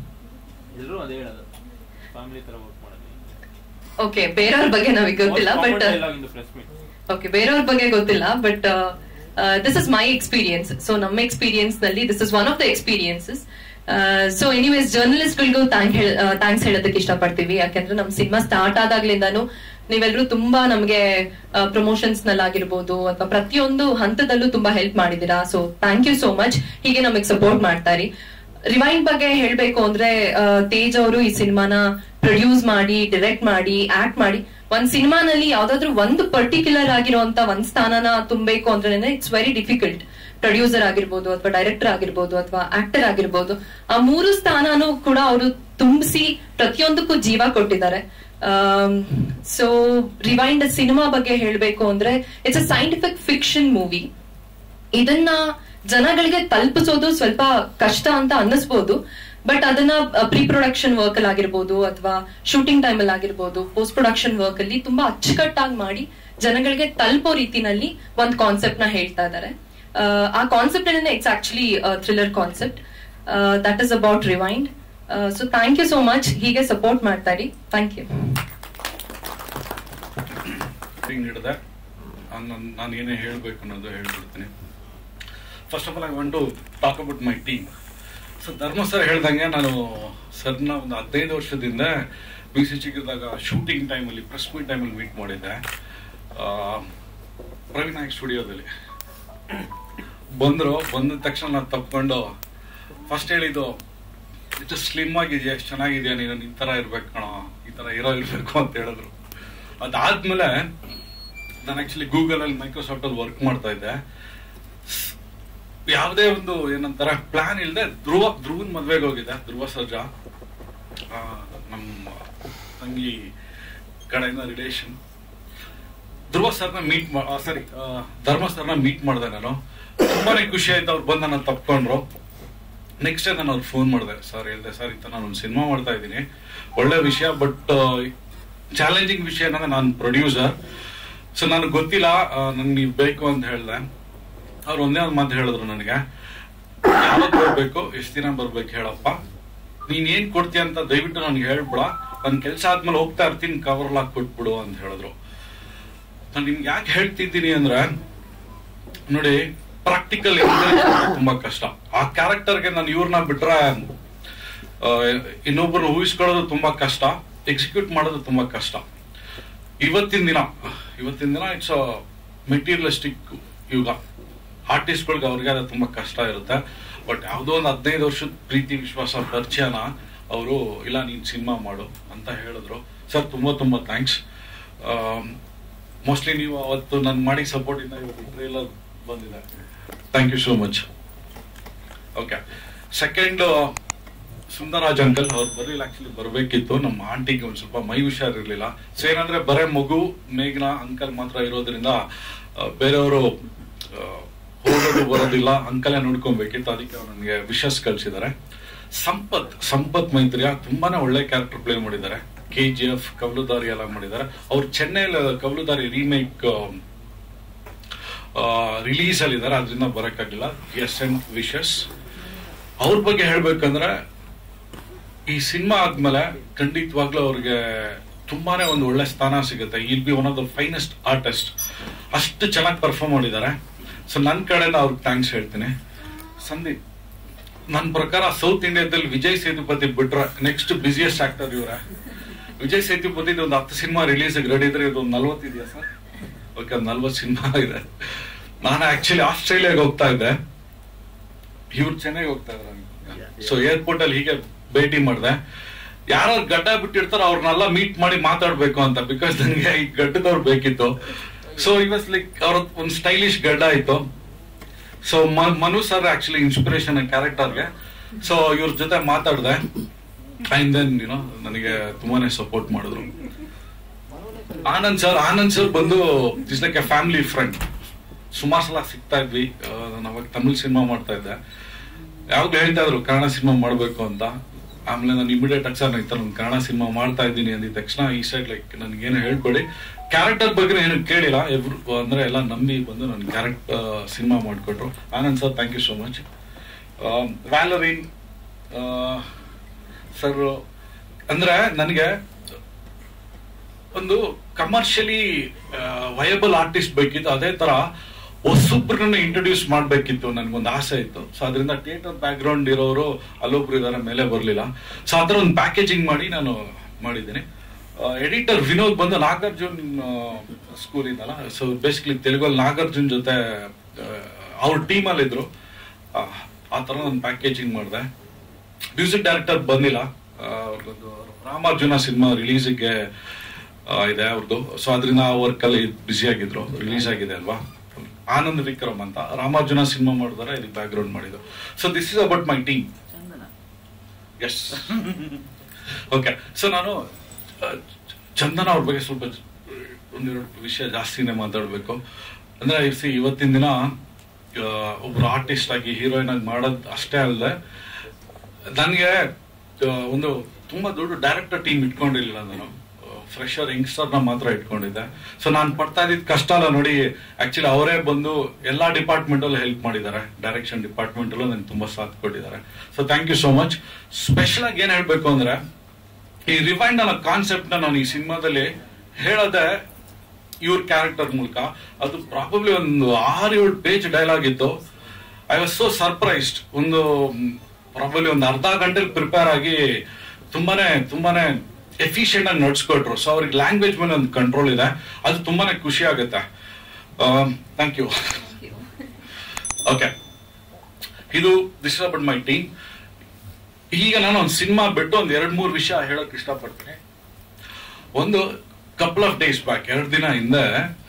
Speaker 10: ಓಕೆ ಬೇರೆಯವ್ರ ಬಗ್ಗೆ ನಮಗೆ ಗೊತ್ತಿಲ್ಲ, ಬಟ್ ಓಕೆ ಬೇರೆಯವ್ರ ಬಗ್ಗೆ ಗೊತ್ತಿಲ್ಲ, but this is my experience. So ನಮ್ಮ ಎಕ್ಸ್ಪೀರಿಯನ್ಸ್ ನಲ್ಲಿ this is one of the experiences. So anyways journalist ಗಳಿಗೂ ಥ್ಯಾಂಕ್ಸ್ ಹೇಳೋದಕ್ಕೆ ಇಷ್ಟಪಡ್ತೀವಿ. ಯಾಕೆಂದ್ರೆ ನಮ್ ಸಿನಿಮಾ ಸ್ಟಾರ್ಟ್ ಆದಾಗ್ಲಿಂದಾನು ನೀವೆಲ್ಲರೂ ತುಂಬಾ ನಮ್ಗೆ ಪ್ರಮೋಷನ್ಸ್ ನಲ್ಲಾಗಿರ್ಬೋದು ಅಥವಾ ಪ್ರತಿಯೊಂದು ಹಂತದಲ್ಲೂ ತುಂಬಾ ಹೆಲ್ಪ್ ಮಾಡಿದೀರಾ. So thank you so much. ಹೀಗೆ ನಮಗ್ ಸಪೋರ್ಟ್ ಮಾಡ್ತಾರಿ. ರಿವೈಂಡ್ ಬಗ್ಗೆ ಹೇಳ್ಬೇಕು ಅಂದ್ರೆ ತೇಜ್ ಅವರು ಈ ಸಿನಿಮಾನ ಪ್ರೊಡ್ಯೂಸ್ ಮಾಡಿ, ಡೈರೆಕ್ಟ್ ಮಾಡಿ, ಆಕ್ಟ್ ಮಾಡಿ ಒಂದ್ ಸಿನಿಮಾನಲ್ಲಿ ಯಾವ್ದಾದ್ರು ಒಂದು ಪರ್ಟಿಕ್ಯುಲರ್ ಆಗಿರುವಂತ ಒಂದ್ ಸ್ಥಾನನ ತುಂಬಬೇಕು ಅಂದ್ರೆ ಇಟ್ಸ್ ವೆರಿ ಡಿಫಿಕಲ್ಟ್. ಪ್ರೊಡ್ಯೂಸರ್ ಆಗಿರ್ಬೋದು ಅಥವಾ ಡೈರೆಕ್ಟರ್ ಆಗಿರ್ಬೋದು ಅಥವಾ ಆಕ್ಟರ್ ಆಗಿರ್ಬೋದು, ಆ ಮೂರು ಸ್ಥಾನನೂ ಕೂಡ ಅವರು ತುಂಬಿಸಿ ಪ್ರತಿಯೊಂದಕ್ಕೂ ಜೀವ ಕೊಟ್ಟಿದ್ದಾರೆ. ಸೊ ರಿವೈಂಡ್ ಸಿನಿಮಾ ಬಗ್ಗೆ ಹೇಳ್ಬೇಕು ಅಂದ್ರೆ it's a scientific fiction movie. ಇದನ್ನ ಜನಗಳಿಗೆ ತಲುಪಿಸೋದು ಸ್ವಲ್ಪ ಕಷ್ಟ ಅಂತ ಅನ್ನಿಸ್ಬೋದು, ಬಟ್ ಅದನ್ನ ಪ್ರೀ ಪ್ರೊಡಕ್ಷನ್ ವರ್ಕ್ ಅಲ್ಲಿ ಆಗಿರ್ಬೋದು ಅಥವಾ ಶೂಟಿಂಗ್ ಟೈಮ್ ಅಲ್ಲಿ ಆಗಿರ್ಬೋದು, ಪೋಸ್ಟ್ ಪ್ರೊಡಕ್ಷನ್ ವರ್ಕ್ ಅಲ್ಲಿ ತುಂಬಾ ಅಚ್ಚುಕಟ್ಟಾಗಿ ಮಾಡಿ ಜನಗಳಿಗೆ ತಲುಪೋ ರೀತಿನಲ್ಲಿ ಒಂದು ಕಾನ್ಸೆಪ್ಟ್ ನ ಹೇಳ್ತಾ ಇದ್ದಾರೆ. ಆ ಕಾನ್ಸೆಪ್ಟ್ ಏನೇನೆ it's actually thriller concept. That is about Rewind. So thank you so much. ಹೀಗೆ ಸಪೋರ್ಟ್ ಮಾಡ್ತಾ ಇರಿ. Thank you.
Speaker 2: ನಾನು ಏನೇ ಹೇಳ್ಬೇಕು ಅನ್ನೋದು ಹೇಳ್ಬಿಡ್ತೀನಿ. First of all I want to talk about my team. So Dharma sir ಹೇಳ್ದಂಗೆ ನಾನು ಸರ್ನ ಒಂದು ಹದಿನೈದು ವರ್ಷದಿಂದ ಬಿ ಸಿ ಚಿಕ್ಕದಾಗ ಶೂಟಿಂಗ್ ಟೈಮಲ್ಲಿ, ಪ್ರೆಸ್ ಮೀಟ್ ಟೈಮಲ್ಲಿ ಮೀಟ್ ಮಾಡಿದ್ದೆ ಪ್ರವೀಣ್ ನಾಯಕ್ ಸ್ಟುಡಿಯೋದಲ್ಲಿ. ಬಂದರು, ಬಂದ ತಕ್ಷಣ ನಾನು ತಪ್ಕೊಂಡು ಫಸ್ಟ್ ಹೇಳಿದ್ದು, ಇದು ಸ್ಲಿಮ್ ಆಗಿದೆಯಾ, ಎಷ್ಟು ಚೆನ್ನಾಗಿದೆಯಾ, ನೀನು ಈ ಥರ ಇರ್ಬೇಕು ಕಣೋ, ಈ ಥರ ಇರೋ ಇರಬೇಕು ಅಂತ ಹೇಳಿದ್ರು. ಅದಾದ್ಮೇಲೆ ನಾನು ಆ್ಯಕ್ಚುಲಿ ಗೂಗಲಲ್ಲಿ ಮೈಕ್ರೋಸಾಫ್ಟಲ್ಲಿ ವರ್ಕ್ ಮಾಡ್ತಾ ಇದ್ದೆ. ಯಾವುದೇ ಒಂದು ಏನಂತಾರೆ ಪ್ಲಾನ್ ಇಲ್ಲದೆ ಧ್ರುವ ಧ್ರುವನ್ ಮದ್ವೆಗೆ ಹೋಗಿದ್ದೆ. ಧ್ರುವ ಸರ್ಜಾ ನಮ್ಮ ತಂಗಿ ಕಡೆಯಿಂದ ರಿಲೇಷನ್. ಧ್ರುವ ಸರ್ನ ಮೀಟ್ ಸಾರಿ ಧರ್ಮ ಸರ್ನ ಮೀಟ್ ಮಾಡಿದೆ ನಾನು. ತುಂಬಾನೇ ಖುಷಿ ಆಯ್ತು. ಅವ್ರು ಬಂದು ನನ್ನ ತಪ್ಕೊಂಡ್ರು. ನೆಕ್ಸ್ಟ್ ಡೇ ನಾನು ಅವ್ರಿಗೆ ಫೋನ್ ಮಾಡಿದೆ, ಸರ್ ಹೇಳಿದೆ ಸರ್ ಈ ಥರ ನಾನು ಒಂದು ಸಿನಿಮಾ ಮಾಡ್ತಾ ಇದ್ದೀನಿ, ಒಳ್ಳೆ ವಿಷಯ, ಬಟ್ ಚಾಲೆಂಜಿಂಗ್ ವಿಷಯ ಏನಂದ್ರೆ ನಾನು ಪ್ರೊಡ್ಯೂಸರ್, ಸೊ ನನಗೆ ಗೊತ್ತಿಲ್ಲ, ನನ್ಗೆ ನೀವು ಬೇಕು ಅಂತ ಹೇಳಿದೆ. ಅವ್ರು ಒಂದೇ ಒಂದು ಮಾತು ಹೇಳಿದ್ರು ನನಗೆ, ಯಾವಾಗ ಬರ್ಬೇಕು, ಎಷ್ಟು ದಿನ ಬರ್ಬೇಕು ಹೇಳಪ್ಪ, ನೀನ್ ಏನ್ ಕೊಡ್ತೀಯ ಅಂತ ದಯವಿಟ್ಟು ನನ್ಗೆ ಹೇಳ್ಬಿಡ, ನನ್ ಕೆಲ್ಸ ಆದ್ಮೇಲೆ ಹೋಗ್ತಾ ಇರ್ತೀನಿ, ಕವರ್ ಲಾಕ್ ಕೊಟ್ಬಿಡು ಅಂತ ಹೇಳಿದ್ರು. ನಾನು ನಿಮ್ಗೆ ಯಾಕೆ ಹೇಳ್ತಿದ್ದೀನಿ ಅಂದ್ರೆ, ನೋಡಿ ಪ್ರಾಕ್ಟಿಕಲ್ ತುಂಬಾ ಕಷ್ಟ. ಆ ಕ್ಯಾರೆಕ್ಟರ್ಗೆ ನಾನು ಇವ್ರನ್ನ ಬಿಟ್ರೆ ಇನ್ನೊಬ್ಬರನ್ನ ಊಹಿಸ್ಕೊಳ್ಳೋದು ತುಂಬಾ ಕಷ್ಟ, ಎಕ್ಸಿಕ್ಯೂಟ್ ಮಾಡೋದು ತುಂಬಾ ಕಷ್ಟ. ಇವತ್ತಿನ ದಿನ ಇವತ್ತಿನ ದಿನ ಇಟ್ಸ್ ಮೆಟೀರಿಯಲಿಸ್ಟಿಕ್ ಯುಗ. ಆರ್ಟಿಸ್ಟ್ಗಳಿಗೆ ಅವ್ರಿಗೆ ಅದು ತುಂಬಾ ಕಷ್ಟ ಇರುತ್ತೆ. ಬಟ್ ಯಾವುದೋ ಒಂದು ಹದಿನೈದು ವರ್ಷದ ಪ್ರೀತಿ ವಿಶ್ವಾಸ ಪರಿಚಯನ ಅವರು ಇಲ್ಲ ನೀನ್ ಸಿನಿಮಾ ಮಾಡು ಅಂತ ಹೇಳಿದ್ರು. ಸರ್ ತುಂಬಾ ತುಂಬಾ ಥ್ಯಾಂಕ್ಸ್. ಮೋಸ್ಟ್ಲಿ ನೀವು ಅವತ್ತು ನನ್ ಮಾಡಿ ಸಪೋರ್ಟ್ ಇಂದ ಇವತ್ತು ಟ್ರೇಲರ್ ಬಂದಿದೆ. Thank you so much. Okay, second Sundaraj uncle ಅವ್ರು ಬರಲಿಲ್ಲ, ಆಕ್ಚುಲಿ ಬರ್ಬೇಕಿತ್ತು, ನಮ್ಮ ಆಂಟಿಗೆ ಒಂದ್ ಸ್ವಲ್ಪ ಮೈ ಹುಷಾರಿರ್ಲಿಲ್ಲ. ಸೊ ಏನಂದ್ರೆ ಬರೇ ಮಗು ಮೇಘ್ನಾ ಅಂಕಲ್ ಮಾತ್ರ ಇರೋದ್ರಿಂದ ಬೇರೆಯವರು ಹೋಗೋದು ಬರೋದಿಲ್ಲ, ಅಂಕಲೇ ನೋಡ್ಕೊಬೇಕಿತ್ತು, ಅದಕ್ಕೆ ಅವ್ರು ನನಗೆ ವಿಶಸ್ ಕಳ್ಸಿದ್ದಾರೆ. ಸಂಪತ್ ಸಂಪತ್ ಮೈತ್ರಿಯ ತುಂಬಾನೇ ಒಳ್ಳೆ ಕ್ಯಾರೆಕ್ಟರ್ ಪ್ಲೇ ಮಾಡಿದ್ದಾರೆ. ಕೆ ಜಿ ಎಫ್ ಕವಲುದಾರಿ ಎಲ್ಲ ಮಾಡಿದ್ದಾರೆ. ಅವ್ರು ಚೆನ್ನೈಲಿ ಕವಲುದಾರಿ ರೀಮೇಕ್ ರಿಲೀಸ್ ಅಲ್ಲಿ ಇದಾರೆ, ಅದರಿಂದ ಬರಕ್ಕಾಗಿಲ್ಲ. S and wishes. ಅವ್ರ ಬಗ್ಗೆ ಹೇಳ್ಬೇಕಂದ್ರೆ ಈ ಸಿನಿಮಾ ಆದ್ಮೇಲೆ ಖಂಡಿತವಾಗ್ಲೂ ಅವ್ರಿಗೆ ತುಂಬಾನೇ ಒಂದು ಒಳ್ಳೆ ಸ್ಥಾನ ಸಿಗುತ್ತೆ. He'll be one of the finest artist. ಅಷ್ಟು ಚೆನ್ನಾಗಿ ಪರ್ಫಾರ್ಮ್ ಮಾಡಿದ್ದಾರೆ. ಸೊ ನನ್ನ ಕಡೆಯಿಂದ ಅವ್ರಿಗೆ ಥ್ಯಾಂಕ್ಸ್ ಹೇಳ್ತೀನಿ. ಸಂದೀಪ್, ನನ್ನ ಪ್ರಕಾರ ಸೌತ್ ಇಂಡಿಯಾದಲ್ಲಿ ವಿಜಯ್ ಸೇತುಪತಿ ಬಿಟ್ರೆ ನೆಕ್ಸ್ಟ್ ಬಿಸಿಯೆಸ್ಟ್ ಆಕ್ಟರ್ ಇವರೇ. ವಿಜಯ್ ಸೇತುಪತಿ ಒಂದು ಹತ್ತು ಸಿನಿಮಾ ರಿಲೀಸ್ ರೆಡಿ ಇದ್ರೆ ಇದು ಒಂದು ನಲ್ವತ್ತು ಇದೆಯಾ ಸರ್? ಓಕೆ, ಒಂದು ನಲ್ವತ್ತು ಸಿನಿಮಾ ಇದೆ. ನಾನು ಆಕ್ಚುಲಿ ಆಸ್ಟ್ರೇಲಿಯಾಗೆ ಹೋಗ್ತಾ ಇದ್ದೆ, ಇವ್ರು ಚೆನ್ನೈಗೆ ಹೋಗ್ತಾ ಇದ್ದಾರೆ. ಸೊ ಏರ್ಪೋರ್ಟ್ ಅಲ್ಲಿ ಹೀಗೆ ಭೇಟಿ ಮಾಡಿದೆ. ಯಾರು ಗಡ್ಡ ಬಿಟ್ಟಿರ್ತಾರೋ ಅವ್ರನ್ನೆಲ್ಲ ಮೀಟ್ ಮಾಡಿ ಮಾತಾಡ್ಬೇಕು ಅಂತ, ಬಿಕಾಸ್ ನನಗೆ ಈ ಗಡ್ಡದವ್ರು ಬೇಕಿತ್ತು. ಸೊ ಇಟ್ ವಾಸ್ ಲೈಕ್ ಅವ್ರ ಒಂದು ಸ್ಟೈಲಿಶ್ ಗಡ್ಡ ಆಯ್ತು. So Manu sir actually inspiration ಕ್ಯಾರೆಕ್ಟರ್ಗೆ. ಸೊ ಇವ್ರ ಜೊತೆ ಮಾತಾಡಿದೆ. ಅಂಡ್ ದೆನ್ ಯುನೋ ನನಗೆ ತುಂಬಾನೇ ಸಪೋರ್ಟ್ ಮಾಡಿದ್ರು. ಆನಂದ್ ಸರ್ ಆನಂದ್ ಸರ್ ಬಂದು is like a family friend. ಸುಮಾರು ಸಲ ಸಿಗ್ತಾ ಇದ್ವಿ. ನಾನು ಅವಾಗ ತಮಿಳ್ ಸಿನಿಮಾ ಮಾಡ್ತಾ ಇದ್ದೆ. ಯಾವಾಗ್ಲೂ ಹೇಳ್ತಾ ಇದ್ರು ಕನ್ನಡ ಸಿನಿಮಾ ಮಾಡ್ಬೇಕು ಅಂತ. ಆಮೇಲೆ ನಾನು ಇಮಿಡಿಯೇಟ್ ಆಗಿ ಸರ್ ನಾನು ನಾನು ಕನ್ನಡ ಸಿನಿಮಾ ಮಾಡ್ತಾ ಇದ್ದೀನಿ ಅಂದಿದ ತಕ್ಷಣ ಈ ಸೈಡ್ ಲೈಕ್ ನನ್ಗೇನು ಹೇಳ್ಕೊಡಿ, ಕ್ಯಾರೆಕ್ಟರ್ ಬಗ್ಗೆ ಏನು ಕೇಳಿಲ್ಲ, ಎವ್ರು ಅಂದ್ರೆ ಎಲ್ಲ ನಂಬಿ ಬಂದು ನನ್ ಕ್ಯಾರೆಕ್ಟರ್ ಸಿನಿಮಾ ಮಾಡ್ಕೊಟ್ರು. Anand sir thank you so much. ವ್ಯಾಲರಿನ್ ಸರ್ ಅಂದ್ರೆ ನನಗೆ ಒಂದು ಕಮರ್ಷಿಯಲಿ ವಯಬಲ್ ಆರ್ಟಿಸ್ಟ್ ಬೇಕಿತ್ತು, ಅದೇ ತರ ಹೊಸೊಬ್ರನ್ನ ಇಂಟ್ರೊಡ್ಯೂಸ್ ಮಾಡ್ಬೇಕಿತ್ತು, ನನ್ಗೊಂದು ಆಸೆ ಇತ್ತು. ಸೊ ಅದರಿಂದ ಥಿಯೇಟರ್ ಬ್ಯಾಕ್ ಗ್ರೌಂಡ್ ಇರೋರು ಅಲ್ಲೊಬ್ರು ಇದಾರೆ, ಮೇಲೆ ಬರ್ಲಿಲ್ಲ. ಸೊ ಆತರ ಒಂದು ಪ್ಯಾಕೇಜಿಂಗ್ ಮಾಡಿ ನಾನು ಮಾಡಿದ್ದೀನಿ. ಎಡಿಟರ್ ವಿನೋದ್ ಬಂದು ನಾಗಾರ್ಜುನ್ ಸ್ಕೂಲ್ ಇಂದಲ್ಲ, ಸೊ ಬೇಸಿಕಲಿ ತೆಲುಗಲ್ಲಿ ನಾಗಾರ್ಜುನ್ ಜೊತೆ ಅವ್ರ ಟೀಮ್ ಅಲ್ಲಿ ಇದ್ರು. ಆ ತರ ನಾನು ಪ್ಯಾಕೇಜಿಂಗ್ ಮಾಡಿದೆ. ಮ್ಯೂಸಿಕ್ ಡೈರೆಕ್ಟರ್ ಬಂದಿಲ್ಲ, ಅವ್ರದ್ದು ರಾಮಾರ್ಜುನ ಸಿನಿಮಾ ರಿಲೀಸಿಗೆ ಇದೆ ಅವ್ರದ್ದು. ಸೊ ಅದರಿಂದ ಆ ವರ್ಕ್ ಅಲ್ಲಿ ಬ್ಯುಸಿ ಆಗಿದ್ರು. ರಿಲೀಸ್ ಆಗಿದೆ ಅಲ್ವಾ. ಆನಂದ್ ವಿಕ್ರಮ್ ಅಂತ ರಾಮಾರ್ಜುನ ಸಿನಿಮಾ ಮಾಡಿದಾರೆ, ಇದಕ್ಕೆ ಬ್ಯಾಕ್ ಗ್ರೌಂಡ್ ಮಾಡಿದ್ರು. So this is about my team. Yes okay. So ನಾನು ಚಂದನ ಅವ್ರ ಬಗ್ಗೆ ಸ್ವಲ್ಪ ಒಂದೆರಡು ವಿಷಯ ಜಾಸ್ತಿನೇ ಮಾತಾಡ್ಬೇಕು. ಅಂದ್ರೆ ಸಿ ಇವತ್ತಿನ ದಿನ ಒಬ್ರು ಆರ್ಟಿಸ್ಟ್ ಆಗಿ ಹೀರೋಯಿನ್ ಆಗಿ ಮಾಡೋದು ಅಷ್ಟೇ ಅಲ್ಲದೆ ನನಗೆ ಒಂದು ತುಂಬಾ ದೊಡ್ಡ ಡೈರೆಕ್ಟರ್ ಟೀಮ್ ಇಟ್ಕೊಂಡಿರ್ಲಿಲ್ಲ. ನಾನು ಫ್ರೆಶರ್ ಯಂಗ್ಸ್ಟರ್ ನ ಮಾತ್ರ ಇಟ್ಕೊಂಡಿದ್ದೆ. ಸೊ ನಾನು ಪಡ್ತಾ ಇದ್ದಿದ್ ಕಷ್ಟ ಅಲ್ಲ ನೋಡಿ, ಆಕ್ಚುಲಿ ಅವರೇ ಬಂದು ಎಲ್ಲಾ ಡಿಪಾರ್ಟ್ಮೆಂಟ್ ಅಲ್ಲೂ ಹೆಲ್ಪ್ ಮಾಡಿದ್ದಾರೆ. ಡೈರೆಕ್ಷನ್ ಡಿಪಾರ್ಟ್ಮೆಂಟ್ ಅಲ್ಲೂ ನನಗೆ ತುಂಬಾ ಸಾಥ್ ಕೊಟ್ಟಿದ್ದಾರೆ. So thank you so much. Special ಆಗಿ ಏನ್ ಹೇಳ್ಬೇಕು ಅಂದ್ರೆ, ಈ ರಿವೈಂಡ್ ಅನ್ನೋ ಕಾನ್ಸೆಪ್ಟ್ ನ ನಾನು ಈ ಸಿನಿಮಾದಲ್ಲಿ ಹೇಳೋದೆ ಇವ್ರ ಕ್ಯಾರೆಕ್ಟರ್ ಮೂಲಕ. ಅದು ಪ್ರಾಬಬ್ಲಿ ಒಂದು ಆರು ಏಳು ಪೇಜ್ ಡೈಲಾಗ್ ಇತ್ತು. I was so surprised. ಒಂದು ಪ್ರಾಬಬ್ಲಿ ಒಂದು ಅರ್ಧ ಗಂಟೆಲಿ ಪ್ರಿಪೇರ್ ಆಗಿ ತುಂಬಾನೇ ತುಂಬಾನೇ ಎಫಿಷಿಯಂಟ್ ಆಗಿ ನಡ್ಸ್ಕೊಟ್ರು. ಸೊ ಅವ್ರಿಗೆ ಲ್ಯಾಂಗ್ವೇಜ್ ಮೇಲೆ ಒಂದು ಕಂಟ್ರೋಲ್ ಇದೆ, ಅದು ತುಂಬಾನೇ ಖುಷಿ ಆಗುತ್ತೆ. Thank you. ಓಕೆ, ಇದು this is about my team. ಈಗ ನಾನು ಒಂದು ಸಿನಿಮಾ ಬಿಟ್ಟು ಒಂದು ಎರಡ್ ಮೂರು ವಿಷಯ ಹೇಳಕ್ ಇಷ್ಟಪಡ್ತೀನಿ. ಒಂದು ಕಪಲ್ ಆಫ್ ಡೇಸ್ ಬ್ಯಾಕ್, ಎರಡು ದಿನ ಹಿಂದೆ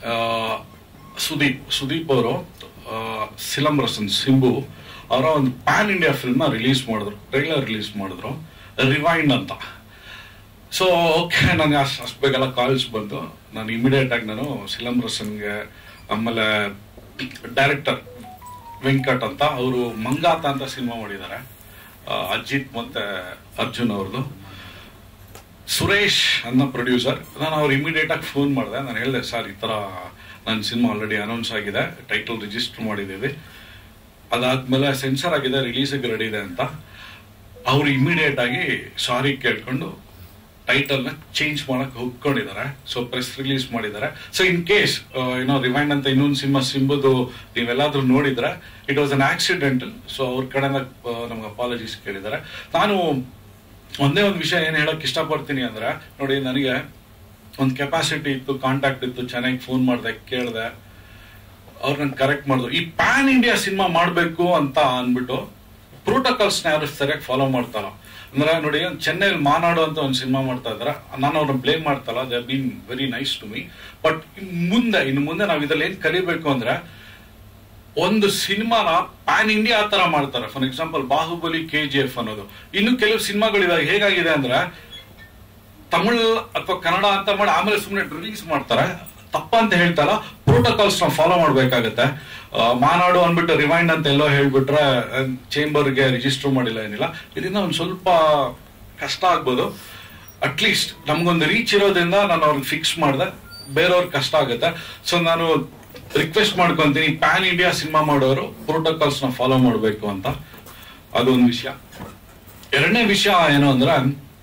Speaker 2: ಸುದೀಪ್ ಸುದೀಪ್ ಅವರು ಸಿಲಂಬರಸನ್ ಸಿಂಬು ಅವರ ಒಂದು ಪ್ಯಾನ್ ಇಂಡಿಯಾ ಫಿಲ್ಮ್ ನ ರಿಲೀಸ್ ಮಾಡಿದ್ರು, ಟ್ರೈಲರ್ ರಿಲೀಸ್ ಮಾಡಿದ್ರು, ರಿವೈಂಡ್ ಅಂತ. ಸೊ ಓಕೆ, ನನಗೆ ಅಷ್ಟು ಅಷ್ಟು ಬೇಗೆಲ್ಲ ಕಾಲ್ಸ್ ಬಂತು. ನಾನು ಇಮಿಡಿಯೇಟ್ ಆಗಿ ನಾನು ಸಿಲಂಬರಸನ್ಗೆ, ಆಮೇಲೆ ಡೈರೆಕ್ಟರ್ ವೆಂಕಟ್ ಅಂತ ಅವರು ಮಂಗಾತ ಅಂತ ಸಿನಿಮಾ ಮಾಡಿದ್ದಾರೆ, ಅಜಿತ್ ಮತ್ತೆ ಅರ್ಜುನ್ ಅವ್ರದ್ದು. ಸುರೇಶ್ ಅನ್ನೋ ಪ್ರೊಡ್ಯೂಸರ್, ನಾನು ಅವ್ರು ಇಮಿಡಿಯೇಟ್ ಆಗಿ ಫೋನ್ ಮಾಡಿದೆ. ನಾನು ಹೇಳಿದೆ, ಸರ್ ಈ ತರ ನನ್ನ ಸಿನಿಮಾ ಆಲ್ರೆಡಿ ಅನೌನ್ಸ್ ಆಗಿದೆ, ಟೈಟಲ್ ರಿಜಿಸ್ಟರ್ ಮಾಡಿದ್ದೀವಿ, ಅದಾದ್ಮೇಲೆ ಸೆನ್ಸರ್ ಆಗಿದೆ, ರಿಲೀಸಿಗೆ ರೆಡಿ ಇದೆ ಅಂತ. ಅವ್ರು ಇಮಿಡಿಯೇಟ್ ಆಗಿ ಸಾರಿ ಕೇಳ್ಕೊಂಡು ಟೈಟಲ್ ನ ಚೇಂಜ್ ಮಾಡಕ್ ಹೋಗ್ಕೊಂಡಿದ್ದಾರೆ. ಸೊ ಪ್ರೆಸ್ ರಿಲೀಸ್ ಮಾಡಿದ್ದಾರೆ. ಸೊ ಇನ್ ಕೇಸ್ ಏನೋ ರಿವೈಂಡ್ ಅಂತ ಇನ್ನೊಂದು ಸಿನಿಮಾ ಸಿಂಬುದು ನೀವೆಲ್ಲಾದ್ರೂ ನೋಡಿದ್ರೆ, it was an accidental. So ಅವ್ರ ಕಡೆಯಿಂದ ನಮ್ಗೆ ಅಪಾಲಜೀಸ್ ಕೇಳಿದ್ದಾರೆ. ನಾನು ಒಂದೇ ಒಂದು ವಿಷಯ ಏನ್ ಹೇಳಕ್ ಇಷ್ಟಪಡ್ತೀನಿ ಅಂದ್ರೆ, ನೋಡಿ ನನಗೆ ಒಂದು ಕೆಪಾಸಿಟಿ ಇತ್ತು, ಕಾಂಟ್ಯಾಕ್ಟ್ ಇತ್ತು, ಚೆನ್ನಾಗಿ ಫೋನ್ ಮಾಡ್ದೆ, ಕೇಳ್ದೆ, ಅವ್ರು ನನ್ ಕರೆಕ್ಟ್ ಮಾಡಿದ್ರು. ಈ ಪ್ಯಾನ್ ಇಂಡಿಯಾ ಸಿನಿಮಾ ಮಾಡ್ಬೇಕು ಅಂತ ಅಂದ್ಬಿಟ್ಟು ಪ್ರೋಟೋಕಾಲ್ಸ್ ನ ಯಾರು ಸರಿಯಾಗಿ ಫಾಲೋ ಮಾಡ್ತಾರ ಅಂದ್ರೆ, ನೋಡಿ ಚೆನ್ನೈಲಿ ಮಾನಾಡು ಅಂತ ಒಂದು ಸಿನಿಮಾ ಮಾಡ್ತಾ ಇದಾರೆ. ನಾನು ಅವ್ರನ್ನ ಬ್ಲೇಮ್ ಮಾಡ್ತಲ್ಲ, they are been very nice to me. But ಮುಂದೆ ಇನ್ನು ಮುಂದೆ ನಾವ್ ಇದ್ರಲ್ಲಿ ಏನ್ ಕಲಿಬೇಕು ಅಂದ್ರೆ, ಒಂದು ಸಿನಿಮಾನ ಪ್ಯಾನ್ ಇಂಡಿಯಾ ಆ ತರ ಮಾಡ್ತಾರೆ. For example Baahubali, K G F ಅನ್ನೋದು. ಇನ್ನು ಕೆಲವು ಸಿನಿಮಾಗಳಿವೆ ಹೇಗಾಗಿದೆ ಅಂದ್ರೆ, ತಮಿಳ್ ಅಥವಾ ಕನ್ನಡ ಅಂತ ಮಾಡಿ ಆಮೇಲೆ ಸುಮ್ಮನೆ ರಿಲೀಸ್ ಮಾಡ್ತಾರೆ. ತಪ್ಪ ಅಂತ ಹೇಳ್ತಾರ, ಪ್ರೋಟೋಕಾಲ್ಸ್ ನಾವು ಫಾಲೋ ಮಾಡ್ಬೇಕಾಗತ್ತೆ. ಮಾನಾಡು ಅಂದ್ಬಿಟ್ಟು ರಿವೈಂಡ್ ಅಂತ ಎಲ್ಲೋ ಹೇಳ್ಬಿಟ್ರೆ ಚೇಂಬರ್ಗೆ ರಿಜಿಸ್ಟರ್ ಮಾಡಿಲ್ಲ, ಏನಿಲ್ಲ. ಇದರಿಂದ ಒಂದ್ ಸ್ವಲ್ಪ ಕಷ್ಟ ಆಗ್ಬೋದು. ಅಟ್ಲೀಸ್ಟ್ ನಮ್ಗೊಂದು ರೀಚ್ ಇರೋದ್ರಿಂದ ನಾನು ಅವ್ರಿಗೆ ಫಿಕ್ಸ್ ಮಾಡಿದೆ, ಬೇರೆಯವ್ರಿಗೆ ಕಷ್ಟ ಆಗುತ್ತೆ. ಸೊ ನಾನು ರಿಕ್ವೆಸ್ಟ್ ಮಾಡ್ಕೊಂತೀನಿ, ಪ್ಯಾನ್ ಇಂಡಿಯಾ ಸಿನಿಮಾ ಮಾಡೋರು ಪ್ರೋಟೋಕಾಲ್ಸ್ ನ ಫಾಲೋ ಮಾಡ್ಬೇಕು ಅಂತ. ಅದೊಂದು ವಿಷಯ. ಎರಡನೇ ವಿಷಯ ಏನು ಅಂದ್ರೆ,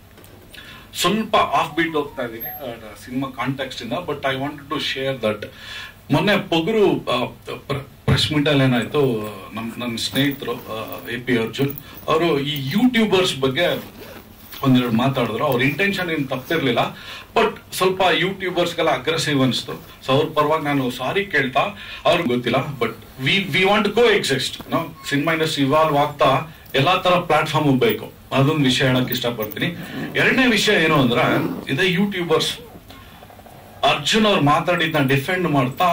Speaker 2: ಸ್ವಲ್ಪ ಆಫ್ ಬೀಟ್ ಹೋಗ್ತಾ ಇದೀನಿ ಸಿನಿಮಾ ಕಾಂಟೆಕ್ಸ್ಟ್ ಇಂದ, but I want to share that. ಮೊನ್ನೆ ಪೊಗರು ಪ್ರೆಸ್ ಮೀಟ್ ಅಲ್ಲಿ ಏನಾಯ್ತು, ನಮ್ ನನ್ನ ಸ್ನೇಹಿತರು ಎ ಪಿ ಅರ್ಜುನ್ ಅವರು ಈ ಯೂಟ್ಯೂಬರ್ಸ್ ಬಗ್ಗೆ ಒಂದೆರಡು ಮಾತಾಡಿದ್ರು. ಅವ್ರ ಇಂಟೆನ್ಷನ್ ಏನ್ ತಪ್ಪಿರ್ಲಿಲ್ಲ, ಬಟ್ ಸ್ವಲ್ಪ ಯೂಟ್ಯೂಬರ್ಸ್ಗೆಲ್ಲ ಅಗ್ರೆಸಿವ್ ಅನಿಸ್ತು. ಸೊ ಅವ್ರ ಪರವಾಗಿ ನಾನು ಸಾರಿ ಕೇಳ್ತಾ, ಅವ್ರಿಗೆ ಗೊತ್ತಿಲ್ಲ, but we we want coexist. ನಾವು ಸಿನಿಮಾ ಇಂಡಸ್ಟ್ರಿ ಇವಾಲ್ವ್ ಆಗ್ತಾ ಎಲ್ಲಾ ತರ ಪ್ಲಾಟ್ಫಾರ್ಮ್ ಬೇಕು. ಅದೊಂದು ವಿಷಯ ಹೇಳಕ್ ಇಷ್ಟಪಡ್ತೀನಿ. ಎರಡನೇ ವಿಷಯ ಏನು ಅಂದ್ರೆ, ಇದೇ ಯೂಟ್ಯೂಬರ್ಸ್ ಅರ್ಜುನ್ ಅವ್ರು ಮಾತಾಡಿದ್ನ ಡಿಫೆಂಡ್ ಮಾಡ್ತಾ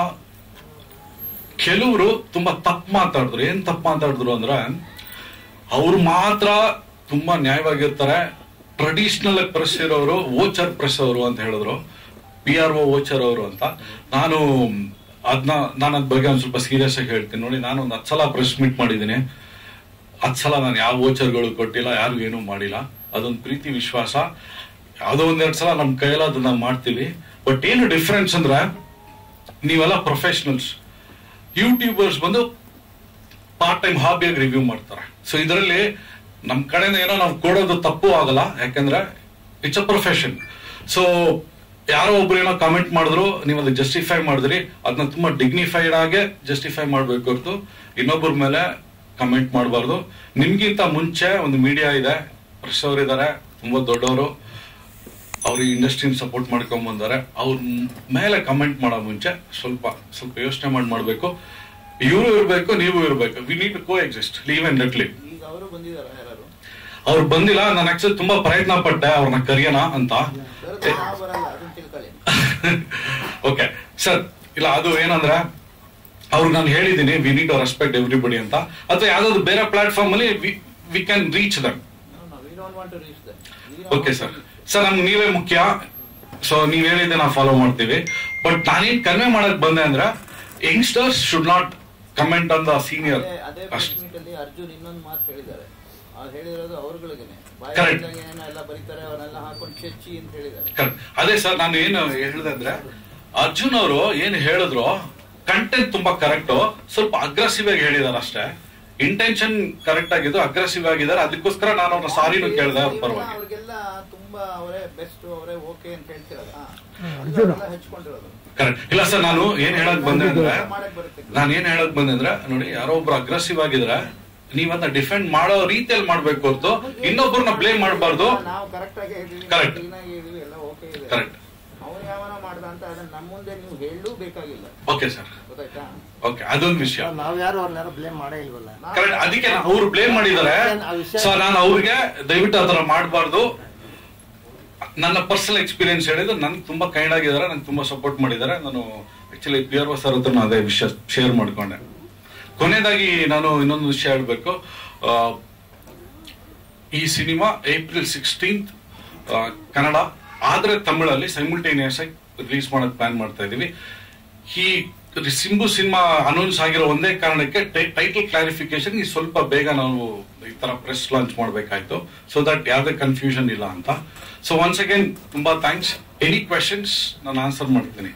Speaker 2: ಕೆಲವರು ತುಂಬಾ ತಪ್ಪು ಮಾತಾಡಿದ್ರು. ಏನ್ ತಪ್ಪು ಮಾತಾಡಿದ್ರು ಅಂದ್ರೆ, ಅವ್ರು ಮಾತ್ರ ತುಂಬಾ ನ್ಯಾಯವಾಗಿರ್ತಾರೆ, ಟ್ರೆಡಿಷನಲ್ ಪ್ರೆಸ್ ಇರೋರು ವೋಚರ್ ಪ್ರೆಸ್ ಅವರು ಅಂತ ಹೇಳಿದ್ರು, ಪಿ ಆರ್ ಒ ವೋಚರ್ ಅವರು ಅಂತ. ನಾನು ಅದನ್ನ ನಾನು ಅದ್ ಬಗ್ಗೆ ಒಂದ್ ಸ್ವಲ್ಪ ಸೀರಿಯಸ್ ಆಗಿ ಹೇಳ್ತೀನಿ. ನೋಡಿ, ನಾನು ಒಂದು ಹತ್ತು ಸಲ ಪ್ರೆಸ್ ಮೀಟ್ ಮಾಡಿದ್ದೀನಿ. ಹತ್ತು ಸಲ ನಾನು ಯಾವ ವೋಚರ್ಗಳು ಕೊಟ್ಟಿಲ್ಲ, ಯಾರು ಏನೂ ಮಾಡಿಲ್ಲ. ಅದೊಂದು ಪ್ರೀತಿ ವಿಶ್ವಾಸ. ಯಾವ್ದೋ ಒಂದೆರಡು ಸಲ ನಮ್ ಕೈಯಲ್ಲ ಅದನ್ನ ಮಾಡ್ತೀವಿ. ಬಟ್ ಏನು ಡಿಫ್ರೆನ್ಸ್ ಅಂದ್ರೆ, ನೀವೆಲ್ಲ ಪ್ರೊಫೆಷನಲ್ಸ್, ಯೂಟ್ಯೂಬರ್ಸ್ ಬಂದು ಪಾರ್ಟ್ ಟೈಮ್ ಹಾಬಿಯಾಗಿ ರಿವ್ಯೂ ಮಾಡ್ತಾರೆ. ಸೊ ಇದರಲ್ಲಿ ನಮ್ ಕಡೆಯಿಂದ ಏನೋ ನಾವು ಕೊಡೋದು ತಪ್ಪು ಆಗಲ್ಲ, ಯಾಕಂದ್ರೆ ಇಟ್ಸ್ ಅ ಪ್ರೊಫೆಷನ್. ಸೊ ಯಾರೋ ಒಬ್ರು ಏನೋ ಕಾಮೆಂಟ್ ಮಾಡಿದ್ರು, ನೀವು ಅದಕ್ಕೆ ಜಸ್ಟಿಫೈ ಮಾಡಿದ್ರಿ, ಅದನ್ನ ತುಂಬಾ ಡಿಗ್ನಿಫೈಡ್ ಆಗಿ ಜಸ್ಟಿಫೈ ಮಾಡ್ಬೇಕು ಹೊರತು ಇನ್ನೊಬ್ಬರ ಮೇಲೆ ಕಮೆಂಟ್ ಮಾಡಬಾರ್ದು. ನಿಮ್ಗಿಂತ ಮುಂಚೆ ಒಂದು ಮೀಡಿಯಾ ಇದೆ, ಪ್ರೆಸ್ ಅವರು ಇದ್ದಾರೆ, ತುಂಬಾ ದೊಡ್ಡವರು, ಅವ್ರ ಇಂಡಸ್ಟ್ರಿನ ಸಪೋರ್ಟ್ ಮಾಡ್ಕೊಂಡ್ ಬಂದಾರೆ. ಅವ್ರ ಮೇಲೆ ಕಮೆಂಟ್ ಮಾಡೋ ಮುಂಚೆ ಸ್ವಲ್ಪ ಸ್ವಲ್ಪ ಯೋಚನೆ ಮಾಡಿ ಮಾಡ್ಬೇಕು. ಇವರು ಇರ್ಬೇಕು, ನೀವು ಇರ್ಬೇಕು. We need to coexist, live and let live. ಅವ್ರು ಬಂದಿಲ್ಲ. ನಾನು ಆಕ್ಚುಲಿ ತುಂಬಾ ಪ್ರಯತ್ನ ಪಟ್ಟೆ ಅವ್ರನ್ನ ಕರಿಯೋಣ ಅಂತ. ಓಕೆ ಸರ್, ಇಲ್ಲ ಅದು ಏನಂದ್ರೆ, ಅವ್ರಿಗೆ ನಾನು ಹೇಳಿದ್ದೀನಿ we need to respect everybody ಅಂತ. ಅಥವಾ ಯಾವ್ದಾದ್ರು ಬೇರೆ ಪ್ಲಾಟ್ಫಾರ್ಮ್ ಅಲ್ಲಿ we can reach them. Okay sir. Sir ನಮ್ಗೆ ನೀವೇ ಮುಖ್ಯ. ಸೊ ನೀವ್ ಹೇಳಿದ್ದೆ ನಾವು ಫಾಲೋ ಮಾಡ್ತೀವಿ. ಬಟ್ ನಾನೇನ್ ಕಡಿಮೆ ಮಾಡಕ್ ಬಂದೆ ಅಂದ್ರೆ, youngsters should not comment on the senior.
Speaker 11: Arjun ಇನ್ನೊಂದು ಮಾತು ಹೇಳಿದ್ದಾರೆ, ಹೇಳಿರೋದು ಅವ್ರಗಳಿಗೇನೆ
Speaker 2: ಕರೆಕ್ಟ್.
Speaker 11: ಎಲ್ಲ ಬರೀತಾರೆ, ಅವನ್ನೆಲ್ಲ ಹಾಕೊಂಡು ಚೆಚ್ಚಿ ಅಂತ ಹೇಳಿದ್ದಾರೆ.
Speaker 2: ಕರೆಕ್ಟ್. ಅದೇ ಸರ್, ನಾನು ಏನು ಹೇಳಿದೆ ಅಂದ್ರೆ, ಅರ್ಜುನ್ ಅವರು ಏನ್ ಹೇಳಿದ್ರು ಕಂಟೆಂಟ್ ತುಂಬಾ ಕರೆಕ್ಟ್, ಸ್ವಲ್ಪ ಅಗ್ರೆಸಿವ್ ಆಗಿ ಹೇಳಿದಾರೆ ಅಷ್ಟೇ. ಇಂಟೆನ್ಷನ್ ಕರೆಕ್ಟ್ ಆಗಿದ್ದು, ಅಗ್ರೆಸಿವ್ ಆಗಿದ್ದಾರೆ. ಅದಕ್ಕೋಸ್ಕರ ನಾನು ಅವ್ರ ಸಾರಿನೂ ಕೇಳಿದೆ ಅವ್ರ ಪರವಾಗಿ.
Speaker 11: ಅವ್ರಿಗೆಲ್ಲ ತುಂಬಾ ಅವರೇ ಬೆಸ್ಟ್, ಅವರೇ ಓಕೆ ಅಂತ ಹೇಳ್ತಿರಲ್ಲ, ಹಚ್ಕೊಂಡಿರೋದು
Speaker 2: ಕರೆಕ್ಟ್. ಇಲ್ಲ ಸರ್, ನಾನು ಏನ್ ಹೇಳಕ್ ಬಂದೆ ಅಂದ್ರೆ, ನಾನು ಏನ್ ಹೇಳಕ್ ಬಂದೆ ಅಂದ್ರೆ, ನೋಡಿ ಯಾರೋ ಒಬ್ರು ಅಗ್ರೆಸಿವ್ ಆಗಿದ್ರೆ ನೀವನ್ನ ಡಿಫೆಂಡ್ ಮಾಡೋ ರೀತಿಯಲ್ಲಿ ಮಾಡ್ಬೇಕು ಹೊರತು ಇನ್ನೊಬ್ಬರನ್ನ ಬ್ಲೇಮ್ ಮಾಡಬಾರ್ದು.
Speaker 11: ನಾವು ಕರೆಕ್ಟ್ ಆಗಿ ಹೇಳಿದ್ವಿ,
Speaker 2: ಕರೆಕ್ಟ್
Speaker 11: ಎಲ್ಲ ಓಕೆ ಇದೆ.
Speaker 2: ಕರೆಕ್ಟ್.
Speaker 11: ಅವ್ರು ಯಾವನ ಮಾಡ್ದ ಅಂತ ಅದನ್ನ ನಮ್ಮ ಮುಂದೆ ನೀವು ಹೇಳೂ ಬೇಕಾಗಿಲ್ಲ.
Speaker 2: ಓಕೆ ಸರ್,
Speaker 11: ಗೊತ್ತಾಯ್ತಾ?
Speaker 2: ಓಕೆ, ಅದೊಂದು ವಿಷಯ.
Speaker 11: ನಾವ್ ಯಾರು ಅವ್ರನ್ನ ಬ್ಲೇಮ್ ಮಾಡೇ ಇಲ್ವಲ್ಲ.
Speaker 2: ಕರೆಕ್ಟ್. ಅದಕ್ಕೆ ಅವ್ರು ಬ್ಲೇಮ್ ಮಾಡಿದ್ದಾರೆ. ಸೊ ನಾನು ಅವ್ರಿಗೆ ದಯವಿಟ್ಟು ಆತರ ಮಾಡಬಾರ್ದು. ನನ್ನ ಪರ್ಸನಲ್ ಎಕ್ಸ್ಪೀರಿಯನ್ಸ್ ಹೇಳಿದ್ರು, ನನ್ಗೆ ತುಂಬಾ ಕೈಂಡ್ ಆಗಿದ್ದಾರೆ, ನಂಗೆ ತುಂಬಾ ಸಪೋರ್ಟ್ ಮಾಡಿದ್ದಾರೆ. ನಾನು actually P R O sir ಹತ್ರ ಅದೇ ವಿಷಯ ಶೇರ್ ಮಾಡ್ಕೊಂಡೆ. ಕೊನೆಯದಾಗಿ ನಾನು ಇನ್ನೊಂದು ವಿಷಯ ಹೇಳ್ಬೇಕು. ಈ ಸಿನಿಮಾ ಏಪ್ರಿಲ್ ಸಿಕ್ಸ್ಟೀನ್ತ್ ಕನ್ನಡ ಆದ್ರೆ ತಮಿಳಲ್ಲಿ ಸೈಮಲ್ಟೇನಿಯಸ್ ಆಗಿ ರಿಲೀಸ್ ಮಾಡೋಕ್ ಪ್ಲಾನ್ ಮಾಡ್ತಾ ಇದೀವಿ. ಈ ಸಿಂಬು ಸಿನಿಮಾ ಅನೌನ್ಸ್ ಆಗಿರೋ ಒಂದೇ ಕಾರಣಕ್ಕೆ ಟೈಟಲ್ ಕ್ಲಾರಿಫಿಕೇಶನ್ ಈ ಸ್ವಲ್ಪ ಬೇಗ ನಾವು ಈ ತರ ಪ್ರೆಸ್ ಲಾಂಚ್ ಮಾಡಬೇಕಾಯ್ತು, ಸೊ ದಟ್ ಯಾವುದೇ ಕನ್ಫ್ಯೂಷನ್ ಇಲ್ಲ ಅಂತ. ಸೊ ಒನ್ಸ್ ಅಗೇನ್ ತುಂಬಾ ಥ್ಯಾಂಕ್ಸ್. ಎನಿ ಕ್ವೆಶನ್ಸ್ ನಾನು ಆನ್ಸರ್ ಮಾಡ್ತೀನಿ.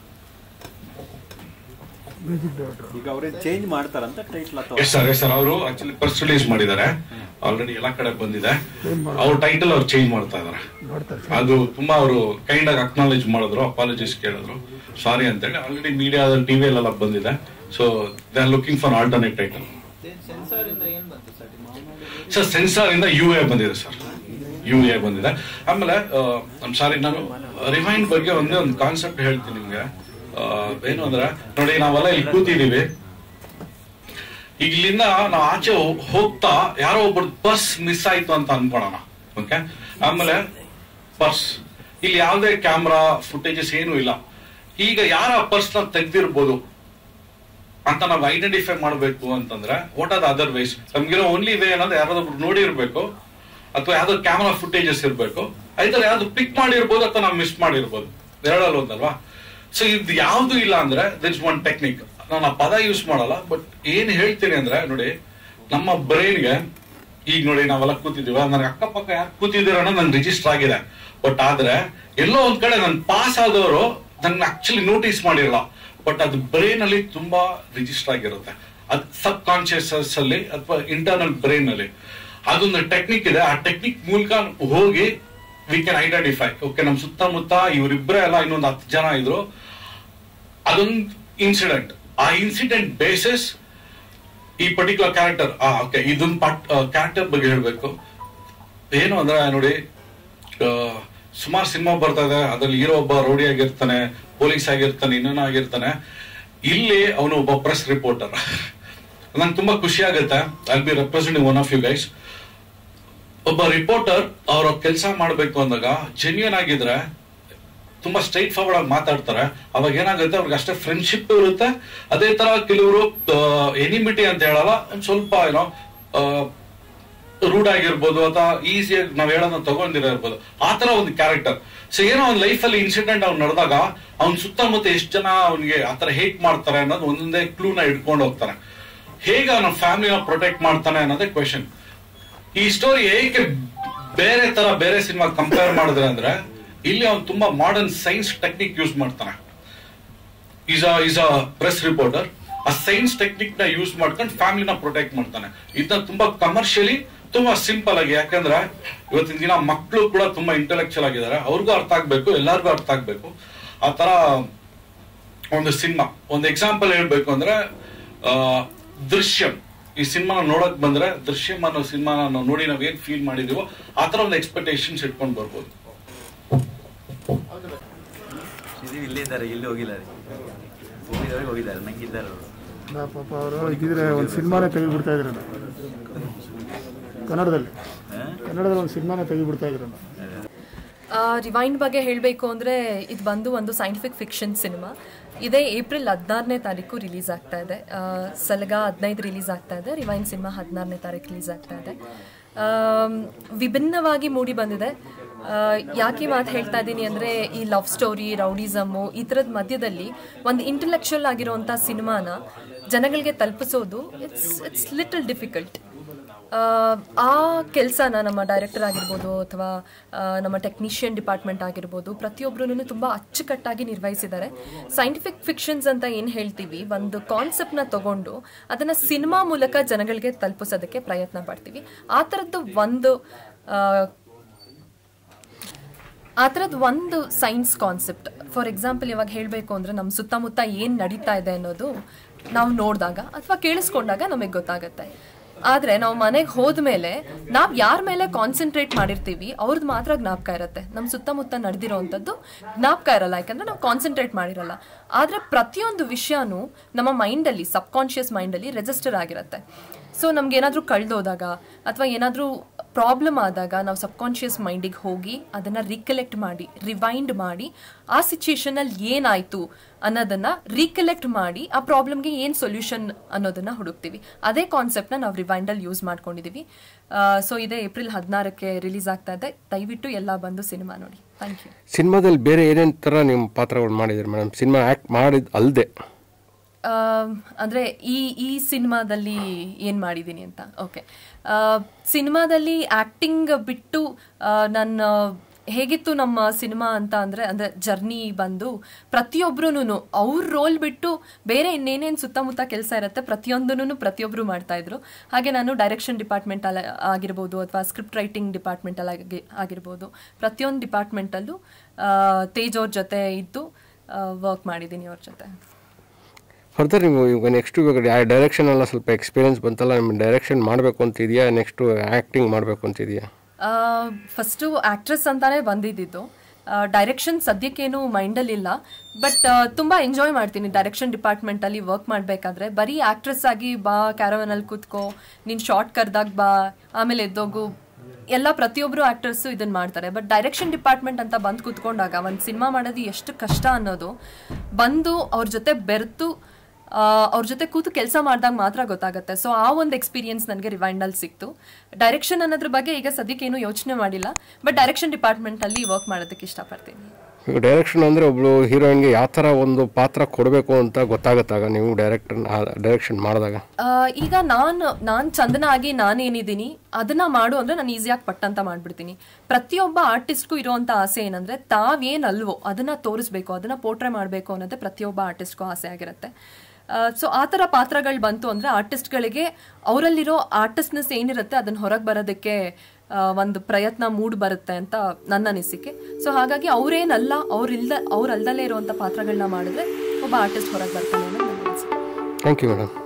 Speaker 12: ಈಗ ಅವರೇ ಚೇಂಜ್ ಮಾಡ್ತಾರಂತ ಟೈಟಲ್ ಅಥವಾ?
Speaker 2: ಎಸ್ ಸರ್, ಎಸ್ ಸರ್, ಅವರು ಆಕ್ಚುಲಿ ಪ್ರೆಸ್ ರಿಲೀಸ್ ಮಾಡಿದ್ದಾರೆ, ಆಲ್ರೆಡಿ ಎಲ್ಲ ಕಡೆ ಬಂದಿದೆ. ಅವ್ರ ಟೈಟಲ್ ಅವ್ರು ಚೇಂಜ್ ಮಾಡ್ತಾ ಇದಾರೆ. ಅದು ತುಂಬಾ ಅವರು ಕೈಂಡ್ ಆಗಿ ಅಕ್ನಾಲೇಜ್ ಮಾಡಿದ್ರು, ಅಪಾಲಜಿಸ್ ಕೇಳಿದ್ರು, ಸಾರಿ ಅಂತೇಳಿ. ಆಲ್ರೆಡಿ ಮೀಡಿಯಾದಲ್ಲಿ ಟಿವಿಯಲ್ಲೆಲ್ಲ ಬಂದಿದೆ. So they are looking for alternate title. Sir censor ಇಂದ ಯು ಎ ಬಂದಿದೆ ಸರ್, ಯು ಎ ಬಂದಿದೆ. ಆಮೇಲೆ ಸಾರಿ, ನಾನು ರಿವೈಂಡ್ ಬಗ್ಗೆ ಒಂದೇ ಒಂದು ಕಾನ್ಸೆಪ್ಟ್ ಹೇಳ್ತೀನಿ ನಿಮ್ಗೆ. ಏನು ಅಂದ್ರೆ ನೋಡಿ, ನಾವೆಲ್ಲ ಇಲ್ಲಿ ಕೂತಿದೀವಿ, ಈಗ ಇಲ್ಲಿಂದ ನಾವು ಆಚೆ ಹೋಗ್ತಾ ಯಾರೋ ಒಬ್ಬರು ಪರ್ಸ್ ಮಿಸ್ ಆಯ್ತು ಅಂತ ಅನ್ಕೊಳ್ಳೋಣ, ಓಕೆ? ಆಮೇಲೆ ಪರ್ಸ್ ಇಲ್ಲಿ ಯಾವುದೇ ಕ್ಯಾಮ್ರಾ ಫುಟೇಜಸ್ ಏನು ಇಲ್ಲ. ಈಗ ಯಾರ ಪರ್ಸ್ ನ ತೆಗ್ದಿರ್ಬೋದು ಅಂತ ನಾವು ಐಡೆಂಟಿಫೈ ಮಾಡಬೇಕು ಅಂತಂದ್ರೆ what are the other ways? ನಮ್ಗಿರೋ ಓನ್ಲಿ ವೇ ಅನ್ನೋದು ಯಾರಾದ್ರೂ ನೋಡಿರ್ಬೇಕು, ಅಥವಾ ಯಾವ್ದೋ ಕ್ಯಾಮ್ರಾ ಫುಟೇಜಸ್ ಇರ್ಬೇಕು, ಐದರ ಯಾವ್ದು ಪಿಕ್ ಮಾಡಿರ್ಬೋದು ಅಥವಾ ನಾವು ಮಿಸ್ ಮಾಡಿರ್ಬೋದು, ಎರಡಲ್ಲ ಒಂದಲ್ವಾ? ಸೊ ಇದು ಯಾವ್ದು ಇಲ್ಲ ಅಂದ್ರೆ ದಿಸ್ ಇಸ್ ಒನ್ ಟೆಕ್ನಿಕ್. ನಾನು ಆ ಪದ ಯೂಸ್ ಮಾಡಲ್ಲ, ಬಟ್ ಏನ್ ಹೇಳ್ತೀನಿ ಅಂದ್ರೆ ನೋಡಿ, ನಮ್ಮ ಬ್ರೈನ್ಗೆ ಈಗ ನೋಡಿ ನಾವೆಲ್ಲ ಕೂತಿದೀವ, ನನಗೆ ಅಕ್ಕಪಕ್ಕ ಯಾರು ಕೂತಿದ್ದೀರ ಅನ್ನೋದು ನನ್ ರಿಜಿಸ್ಟರ್ ಆಗಿದೆ. ಬಟ್ ಆದ್ರೆ ಎಲ್ಲೋ ಒಂದ್ ಕಡೆ ನನ್ ಪಾಸ್ ಆದವರು ನನ್ನ ಆಕ್ಚುಲಿ ನೋಟಿಸ್ ಮಾಡಿರಲ್ಲ, ಬಟ್ ಅದು ಬ್ರೈನ್ ಅಲ್ಲಿ ತುಂಬಾ ರಿಜಿಸ್ಟರ್ ಆಗಿರುತ್ತೆ. ಅದು ಸಬ್ ಕಾನ್ಶಿಯಸ್ ಅಲ್ಲಿ ಅಥವಾ ಇಂಟರ್ನಲ್ ಬ್ರೈನ್ ಅಲ್ಲಿ ಅದೊಂದು ಟೆಕ್ನಿಕ್ ಇದೆ. ಆ ಟೆಕ್ನಿಕ್ ಮೂಲಕ ಹೋಗಿ ವಿ ಕ್ಯಾನ್ ಐಡೆಂಟಿಫೈ, ಓಕೆ ನಮ್ ಸುತ್ತಮುತ್ತ ಇವರಿಬ್ಬರೇ ಅಲ್ಲ, ಇನ್ನೊಂದು ಹತ್ತು ಜನ ಇದ್ರು, ಅದೊಂದು ಇನ್ಸಿಡೆಂಟ್. ಆ ಇನ್ಸಿಡೆಂಟ್ ಬೇಸಿಸ್ ಈ ಪರ್ಟಿಕ್ಯುಲರ್ ಕ್ಯಾರೆಕ್ಟರ್, ಓಕೆ ಇದೊಂದು ಪಾರ್ಟ್ ಕ್ಯಾರೆಕ್ಟರ್ ಬಗ್ಗೆ ಹೇಳ್ಬೇಕು. ಏನು ಅಂದ್ರೆ ನೋಡಿ, ಸುಮಾರು ಸಿನಿಮಾ ಬರ್ತಾ ಇದೆ, ಅದ್ರಲ್ಲಿ ಹೀರೋ ಒಬ್ಬ ರೌಡಿ ಆಗಿರ್ತಾನೆ, ಪೊಲೀಸ್ ಆಗಿರ್ತಾನೆ, ಇನ್ನೊಂದು ಆಗಿರ್ತಾನೆ. ಇಲ್ಲಿ ಅವನು ಒಬ್ಬ ಪ್ರೆಸ್ ರಿಪೋರ್ಟರ್. ನಂಗೆ ತುಂಬಾ ಖುಷಿ ಆಗುತ್ತೆ, I be representing one of you guys. ಒಬ್ಬ ರಿಪೋರ್ಟರ್ ಅವ್ರ ಕೆಲಸ ಮಾಡ್ಬೇಕು ಅಂದಾಗ ಜೆನ್ಯೂನ್ ಆಗಿದ್ರೆ ತುಂಬಾ ಸ್ಟ್ರೈಟ್ ಫಾರ್ವರ್ಡ್ ಆಗಿ ಮಾತಾಡ್ತಾರೆ. ಅವಾಗ ಏನಾಗುತ್ತೆ, ಅವ್ರಿಗೆ ಅಷ್ಟೇ ಫ್ರೆಂಡ್ಶಿಪ್ ಇರುತ್ತೆ. ಅದೇ ತರ ಕೆಲವರು ಎನಿಮಿಟಿ ಅಂತ ಹೇಳಲ್ಲ, ಒಂದ್ ಸ್ವಲ್ಪ ಏನೋ ರೂಡ್ ಆಗಿರ್ಬೋದು, ಅಥವಾ ಈಸಿಯಾಗಿ ನಾವ್ ಹೇಳೋದನ್ನ ತಗೊಂಡಿರ ಇರ್ಬೋದು, ಆತರ ಒಂದು ಕ್ಯಾರೆಕ್ಟರ್. ಸೊ ಏನೋ ಒಂದು ಲೈಫ್ ಅಲ್ಲಿ ಇನ್ಸಿಡೆಂಟ್ ಅವ್ನು ನಡೆದಾಗ ಅವ್ನ ಸುತ್ತಮುತ್ತ ಎಷ್ಟು ಜನ ಅವನಿಗೆ ಆತರ ಹೇಟ್ ಮಾಡ್ತಾರೆ ಅನ್ನೋದು ಒಂದೊಂದೇ ಕ್ಲೂನ ಇಟ್ಕೊಂಡು ಹೋಗ್ತಾನೆ. ಹೇಗೆ ಅವನ ಫ್ಯಾಮಿಲಿನ ಪ್ರೊಟೆಕ್ಟ್ ಮಾಡ್ತಾನೆ ಅನ್ನೋದೇ ಕ್ವೆಶನ್. ಈ ಸ್ಟೋರಿ ಏಕೆ ಬೇರೆ ತರ ಬೇರೆ ಸಿನಿಮಾ ಕಂಪೇರ್ ಮಾಡಿದ್ರೆ ಅಂದ್ರೆ, ಇಲ್ಲಿ ಅವ್ನು ತುಂಬಾ ಮಾಡರ್ನ್ ಸೈನ್ಸ್ ಟೆಕ್ನಿಕ್ ಯೂಸ್ ಮಾಡ್ತಾನೆ. Is a is a press reporter. ಆ ಸೈನ್ಸ್ ಟೆಕ್ನಿಕ್ ನ ಯೂಸ್ ಮಾಡ್ಕೊಂಡು ಫ್ಯಾಮಿಲಿನ ಪ್ರೊಟೆಕ್ಟ್ ಮಾಡ್ತಾನೆ. ಇದನ್ನ ತುಂಬಾ ಕಮರ್ಷಿಯಲಿ ತುಂಬಾ ಸಿಂಪಲ್ ಆಗಿ, ಯಾಕಂದ್ರೆ ಇವತ್ತಿನ ದಿನ ಮಕ್ಕಳು ಕೂಡ ತುಂಬಾ ಇಂಟೆಲೆಕ್ಚುಯಲ್ ಆಗಿದ್ದಾರೆ, ಅವ್ರಿಗೂ ಅರ್ಥ ಆಗ್ಬೇಕು, ಎಲ್ಲರಿಗೂ ಅರ್ಥ ಆಗ್ಬೇಕು. ಆ ತರ ಒಂದು ಸಿನಿಮಾ. ಒಂದು ಎಕ್ಸಾಂಪಲ್ ಹೇಳ್ಬೇಕು ಅಂದ್ರೆ ದೃಶ್ಯಂ, ಈ ಸಿನಿಮಾನ ನೋಡಕ್ ಬಂದ್ರೆ ದೃಶ್ಯಂ ಅನ್ನೋ ಸಿನಿಮಾನ ನಾವು ನೋಡಿ ನಾವ್ ಏನ್ ಫೀಲ್ ಮಾಡಿದೀವೋ ಆ ತರ ಒಂದು ಎಕ್ಸ್ಪೆಕ್ಟೇಷನ್ಸ್ ಇಟ್ಕೊಂಡು ಬರ್ಬೋದು.
Speaker 12: ಇಲ್ಲೇ ಇದ್ದಾರೆ, ಇಲ್ಲಿ ಹೋಗಿಲ್ಲ, ಹೋಗಿದ್ದಾರೆ, ನಂಗಿದ್ದಾರೆ
Speaker 1: ಪಾಪ ಅವರು. ಇದ್ರೆ ಒಂದು ಸಿನಿಮಾನೇ ತೆಗೆದುಬಿಡ್ತಾ ಇದ್ರು ಕನ್ನಡದಲ್ಲಿ, ಕನ್ನಡದಲ್ಲಿ ಒಂದು ಸಿನಿಮಾನೇ ತೆಗೆದುಬಿಡ್ತಾ ಇದ್ರು.
Speaker 13: ರಿವೈಂಡ್ ಬಗ್ಗೆ ಹೇಳಬೇಕು ಅಂದರೆ, ಇದು ಬಂದು ಒಂದು ಸೈಂಟಿಫಿಕ್ ಫಿಕ್ಷನ್ ಸಿನಿಮಾ. ಇದೇ ಏಪ್ರಿಲ್ ಹದಿನಾರನೇ ತಾರೀಕು ರಿಲೀಸ್ ಆಗ್ತಾ ಇದೆ. ಸಲಗ ಹದಿನೈದು ರಿಲೀಸ್ ಆಗ್ತಾ ಇದೆ, ರಿವೈಂಡ್ ಸಿನಿಮಾ ಹದಿನಾರನೇ ತಾರೀಕು ರಿಲೀಸ್ ಆಗ್ತಾ ಇದೆ. ವಿಭಿನ್ನವಾಗಿ ಮೂಡಿ ಬಂದಿದೆ. ಯಾಕೆ ಮಾತು ಹೇಳ್ತಾ ಇದ್ದೀನಿ ಅಂದರೆ, ಈ ಲವ್ ಸ್ಟೋರಿ, ರೌಡಿಸಮ್ಮು ಈ ಥರದ ಮಧ್ಯದಲ್ಲಿ ಒಂದು ಇಂಟೆಲೆಕ್ಚುಯಲ್ ಆಗಿರುವಂಥ ಸಿನಿಮಾನ ಜನಗಳಿಗೆ ತಲುಪಿಸೋದು ಇಟ್ಸ್ ಇಟ್ಸ್ ಲಿಟಲ್ ಡಿಫಿಕಲ್ಟ್. ಆ ಕೆಲಸನ ನಮ್ಮ ಡೈರೆಕ್ಟರ್ ಆಗಿರ್ಬೋದು, ಅಥವಾ ನಮ್ಮ ಟೆಕ್ನಿಷಿಯನ್ ಡಿಪಾರ್ಟ್ಮೆಂಟ್ ಆಗಿರ್ಬೋದು, ಪ್ರತಿಯೊಬ್ಬರೂ ತುಂಬ ಅಚ್ಚುಕಟ್ಟಾಗಿ ನಿರ್ವಹಿಸಿದ್ದಾರೆ. ಸೈಂಟಿಫಿಕ್ ಫಿಕ್ಷನ್ಸ್ ಅಂತ ಏನು ಹೇಳ್ತೀವಿ, ಒಂದು ಕಾನ್ಸೆಪ್ಟ್ನ ತಗೊಂಡು ಅದನ್ನು ಸಿನಿಮಾ ಮೂಲಕ ಜನಗಳಿಗೆ ತಲುಪಿಸೋದಕ್ಕೆ ಪ್ರಯತ್ನ ಪಡ್ತೀವಿ. ಆ ಥರದ್ದು ಒಂದು ಆ ಥರದ್ದು ಒಂದು ಸೈನ್ಸ್ ಕಾನ್ಸೆಪ್ಟ್. ಫಾರ್ ಎಕ್ಸಾಂಪಲ್ ಇವಾಗ ಹೇಳಬೇಕು ಅಂದರೆ, ನಮ್ಮ ಸುತ್ತಮುತ್ತ ಏನು ನಡೀತಾ ಇದೆ ಅನ್ನೋದು ನಾವು ನೋಡಿದಾಗ ಅಥವಾ ಕೇಳಿಸ್ಕೊಂಡಾಗ ನಮಗೆ ಗೊತ್ತಾಗುತ್ತೆ. ಆದರೆ ನಾವು ಮನೆಗೆ ಹೋದ ಮೇಲೆ ನಾವು ಯಾರ ಮೇಲೆ ಕಾನ್ಸಂಟ್ರೇಟ್ ಮಾಡಿರ್ತೀವಿ ಅವ್ರದ್ದು ಮಾತ್ರ ಜ್ಞಾಪಕ ಇರುತ್ತೆ. ನಮ್ಮ ಸುತ್ತಮುತ್ತ ನಡೆದಿರೋ ಅಂಥದ್ದು ಜ್ಞಾಪಕ ಇರಲ್ಲ, ಯಾಕಂದರೆ ನಾವು ಕಾನ್ಸಂಟ್ರೇಟ್ ಮಾಡಿರಲ್ಲ. ಆದರೆ ಪ್ರತಿಯೊಂದು ವಿಷಯನೂ ನಮ್ಮ ಮೈಂಡಲ್ಲಿ, ಸಬ್ ಕಾನ್ಷಿಯಸ್ ಮೈಂಡಲ್ಲಿ ರಿಜಿಸ್ಟರ್ ಆಗಿರುತ್ತೆ. ಸೊ ನಮ್ಗೇನಾದರೂ ಕಳೆದೋದಾಗ ಅಥವಾ ಏನಾದರೂ ಪ್ರಾಬ್ಲಮ್ ಆದಾಗ ನಾವು ಸಬ್ ಕಾನ್ಷಿಯಸ್ ಮೈಂಡಿಗೆ ಹೋಗಿ ಅದನ್ನು ರಿಕಲೆಕ್ಟ್ ಮಾಡಿ, ರಿವೈಂಡ್ ಮಾಡಿ, ಆ ಸಿಚುಯೇಷನಲ್ಲಿ ಏನಾಯಿತು ಅನ್ನೋದನ್ನು ರೀಕಲೆಕ್ಟ್ ಮಾಡಿ ಆ ಪ್ರಾಬ್ಲಮ್ಗೆ ಏನು ಸೊಲ್ಯೂಷನ್ ಅನ್ನೋದನ್ನು ಹುಡುಕ್ತೀವಿ. ಅದೇ ಕಾನ್ಸೆಪ್ಟ್ನ ನಾವು ರಿವೈಂಡಲ್ಲಿ ಯೂಸ್ ಮಾಡ್ಕೊಂಡಿದ್ದೀವಿ. ಸೊ ಇದೇ ಏಪ್ರಿಲ್ ಹದಿನಾರಕ್ಕೆ ರಿಲೀಸ್ ಆಗ್ತಾ ಇದೆ. ದಯವಿಟ್ಟು ಎಲ್ಲ ಬಂದು ಸಿನಿಮಾ ನೋಡಿ. Thank you.
Speaker 14: ಸಿನಿಮಾದಲ್ಲಿ ಬೇರೆ ಏನೇನು ಥರ ನಿಮ್ಮ ಪಾತ್ರಗಳು ಮಾಡಿದ್ದೀರಿ ಮೇಡಮ್? ಸಿನಿಮಾ ಆ್ಯಕ್ಟ್ ಮಾಡಿದ ಅಲ್ಲದೆ
Speaker 13: ಅಂದರೆ ಈ ಈ ಸಿನಿಮಾದಲ್ಲಿ ಏನು ಮಾಡಿದ್ದೀನಿ ಅಂತ. ಓಕೆ, ಸಿನಿಮಾದಲ್ಲಿ ಆ್ಯಕ್ಟಿಂಗ್ ಬಿಟ್ಟು ನನ್ನ ಹೇಗಿತ್ತು ನಮ್ಮ ಸಿನಿಮಾ ಅಂತ ಅಂದರೆ ಅಂದರೆ ಜರ್ನಿ ಬಂದು ಪ್ರತಿಯೊಬ್ಬರೂ ಅವ್ರ ರೋಲ್ ಬಿಟ್ಟು ಬೇರೆ ಇನ್ನೇನೇನು ಸುತ್ತಮುತ್ತ ಕೆಲಸ ಇರುತ್ತೆ ಪ್ರತಿಯೊಂದೂ ಪ್ರತಿಯೊಬ್ಬರು ಮಾಡ್ತಾಯಿದ್ರು. ಹಾಗೆ ನಾನು ಡೈರೆಕ್ಷನ್ ಡಿಪಾರ್ಟ್ಮೆಂಟಲ್ಲಿ ಆಗಿರ್ಬೋದು ಅಥವಾ ಸ್ಕ್ರಿಪ್ಟ್ ರೈಟಿಂಗ್ ಡಿಪಾರ್ಟ್ಮೆಂಟಲ್ಲಿ ಆಗಿರ್ಬೋದು ಪ್ರತಿಯೊಂದು ಡಿಪಾರ್ಟ್ಮೆಂಟಲ್ಲೂ ತೇಜ್ ಅವ್ರ ಜೊತೆ ಇದ್ದು ವರ್ಕ್ ಮಾಡಿದ್ದೀನಿ ಅವ್ರ ಜೊತೆ.
Speaker 14: ಫರ್ದರ್ ನೀವು ಇವಾಗ ನೆಕ್ಸ್ಟ್ ಇವಾಗ ಡೈರೆಕ್ಷನ್ ಎಲ್ಲ ಸ್ವಲ್ಪ ಎಕ್ಸ್ಪೀರಿಯನ್ಸ್ ಬಂತಲ್ಲ, ನಿಮ್ಗೆ ಡೈರೆಕ್ಷನ್ ಮಾಡಬೇಕು ಅಂತಿದೆಯಾ, ನೆಕ್ಸ್ಟು ಆ್ಯಕ್ಟಿಂಗ್ ಮಾಡಬೇಕು ಅಂತಿದೆಯಾ?
Speaker 13: ಫಸ್ಟು ಆ್ಯಕ್ಟ್ರೆಸ್ ಅಂತಾನೆ ಬಂದಿದ್ದು. ಡೈರೆಕ್ಷನ್ ಸದ್ಯಕ್ಕೇನು ಮೈಂಡಲ್ಲಿಲ್ಲ, ಬಟ್ ತುಂಬ ಎಂಜಾಯ್ ಮಾಡ್ತೀನಿ ಡೈರೆಕ್ಷನ್ ಡಿಪಾರ್ಟ್ಮೆಂಟಲ್ಲಿ ವರ್ಕ್ ಮಾಡಬೇಕಾದ್ರೆ. ಬರೀ ಆ್ಯಕ್ಟ್ರೆಸ್ ಆಗಿ ಬಾ ಕ್ಯಾರವನಲ್ಲಿ ಕೂತ್ಕೋ, ನೀನು ಶಾರ್ಟ್ ಕರೆದಾಗ ಬಾ, ಆಮೇಲೆ ಎದ್ದೋಗು, ಎಲ್ಲ ಪ್ರತಿಯೊಬ್ಬರು ಆ್ಯಕ್ಟರ್ಸು ಇದನ್ನು ಮಾಡ್ತಾರೆ. ಬಟ್ ಡೈರೆಕ್ಷನ್ ಡಿಪಾರ್ಟ್ಮೆಂಟ್ ಅಂತ ಬಂದು ಕೂತ್ಕೊಂಡಾಗ ಒಂದು ಸಿನಿಮಾ ಮಾಡೋದು ಎಷ್ಟು ಕಷ್ಟ ಅನ್ನೋದು ಬಂದು ಅವ್ರ ಜೊತೆ ಬೆರೆತು ಅವ್ರ ಜೊತೆ ಕೂತು ಕೆಲಸ ಮಾಡಿದಾಗ ಮಾತ್ರ ಗೊತ್ತಾಗುತ್ತೆ. ಸೊ ಆ ಒಂದು ಎಕ್ಸ್ಪೀರಿಯನ್ಸ್ ನನಗೆ ರಿವೈಂಡಲ್ಲಿ ಸಿಕ್ತು. ಡೈರೆಕ್ಷನ್ ಅನ್ನೋದ್ರ ಬಗ್ಗೆ ಈಗ ಸದ್ಯಕ್ಕೇನು ಯೋಚನೆ ಮಾಡಿಲ್ಲ, ಬಟ್ ಡೈರೆಕ್ಷನ್ ಡಿಪಾರ್ಟ್ಮೆಂಟಲ್ಲಿ ವರ್ಕ್ ಮಾಡೋದಕ್ಕೆ ಇಷ್ಟಪಡ್ತೀನಿ.
Speaker 14: ಈಗ ಡೈರೆಕ್ಷನ್ ಅಂದರೆ ಒಬ್ಬಳು ಹೀರೋಯಿನ್ಗೆ ಯಾವ ಥರ ಒಂದು ಪಾತ್ರ ಕೊಡಬೇಕು ಅಂತ ಗೊತ್ತಾಗುತ್ತಾಗ ನೀವು ಡೈರೆಕ್ಟರ್ ಡೈರೆಕ್ಷನ್ ಮಾಡಿದಾಗ?
Speaker 13: ಈಗ ನಾನು ನಾನು ಚಂದನ ಆಗಿ ನಾನೇನಿದ್ದೀನಿ ಅದನ್ನು ಮಾಡು ಅಂದರೆ ನಾನು ಈಸಿಯಾಗಿ ಪಟ್ಟಂತ ಮಾಡಿಬಿಡ್ತೀನಿ. ಪ್ರತಿಯೊಬ್ಬ ಆರ್ಟಿಸ್ಟ್ಗೂ ಇರೋವಂಥ ಆಸೆ ಏನಂದರೆ ತಾವೇನಲ್ವೋ ಅದನ್ನು ತೋರಿಸ್ಬೇಕು, ಅದನ್ನು ಪೋರ್ಟ್ರೇ ಮಾಡಬೇಕು ಅನ್ನೋದೇ ಪ್ರತಿಯೊಬ್ಬ ಆರ್ಟಿಸ್ಟ್ಗೂ ಆಸೆ ಆಗಿರುತ್ತೆ. ಸೊ ಆ ಥರ ಪಾತ್ರಗಳು ಬಂತು ಅಂದರೆ ಆರ್ಟಿಸ್ಟ್ಗಳಿಗೆ ಅವರಲ್ಲಿರೋ ಆರ್ಟಿಸ್ಟ್ನೆಸ್ ಏನಿರುತ್ತೆ ಅದನ್ನು ಹೊರಗೆ ಬರೋದಕ್ಕೆ ಒಂದು ಪ್ರಯತ್ನ ಮೂಡ್ ಬರುತ್ತೆ ಅಂತ ನನ್ನ ಅನಿಸಿಕೆ. ಸೊ ಹಾಗಾಗಿ ಅವರೇನಲ್ಲ ಅವ್ರಿಲ್ದ ಅವ್ರಲ್ದಲ್ಲೇ ಇರುವಂಥ ಪಾತ್ರಗಳನ್ನ ಮಾಡಿದ್ರೆ ಒಬ್ಬ ಆರ್ಟಿಸ್ಟ್ ಹೊರಗೆ ಬರ್ತಾನೆ ಅನ್ನೋದು ನನ್ನ ಅನಿಸಿಕೆ.
Speaker 14: Thank you madam.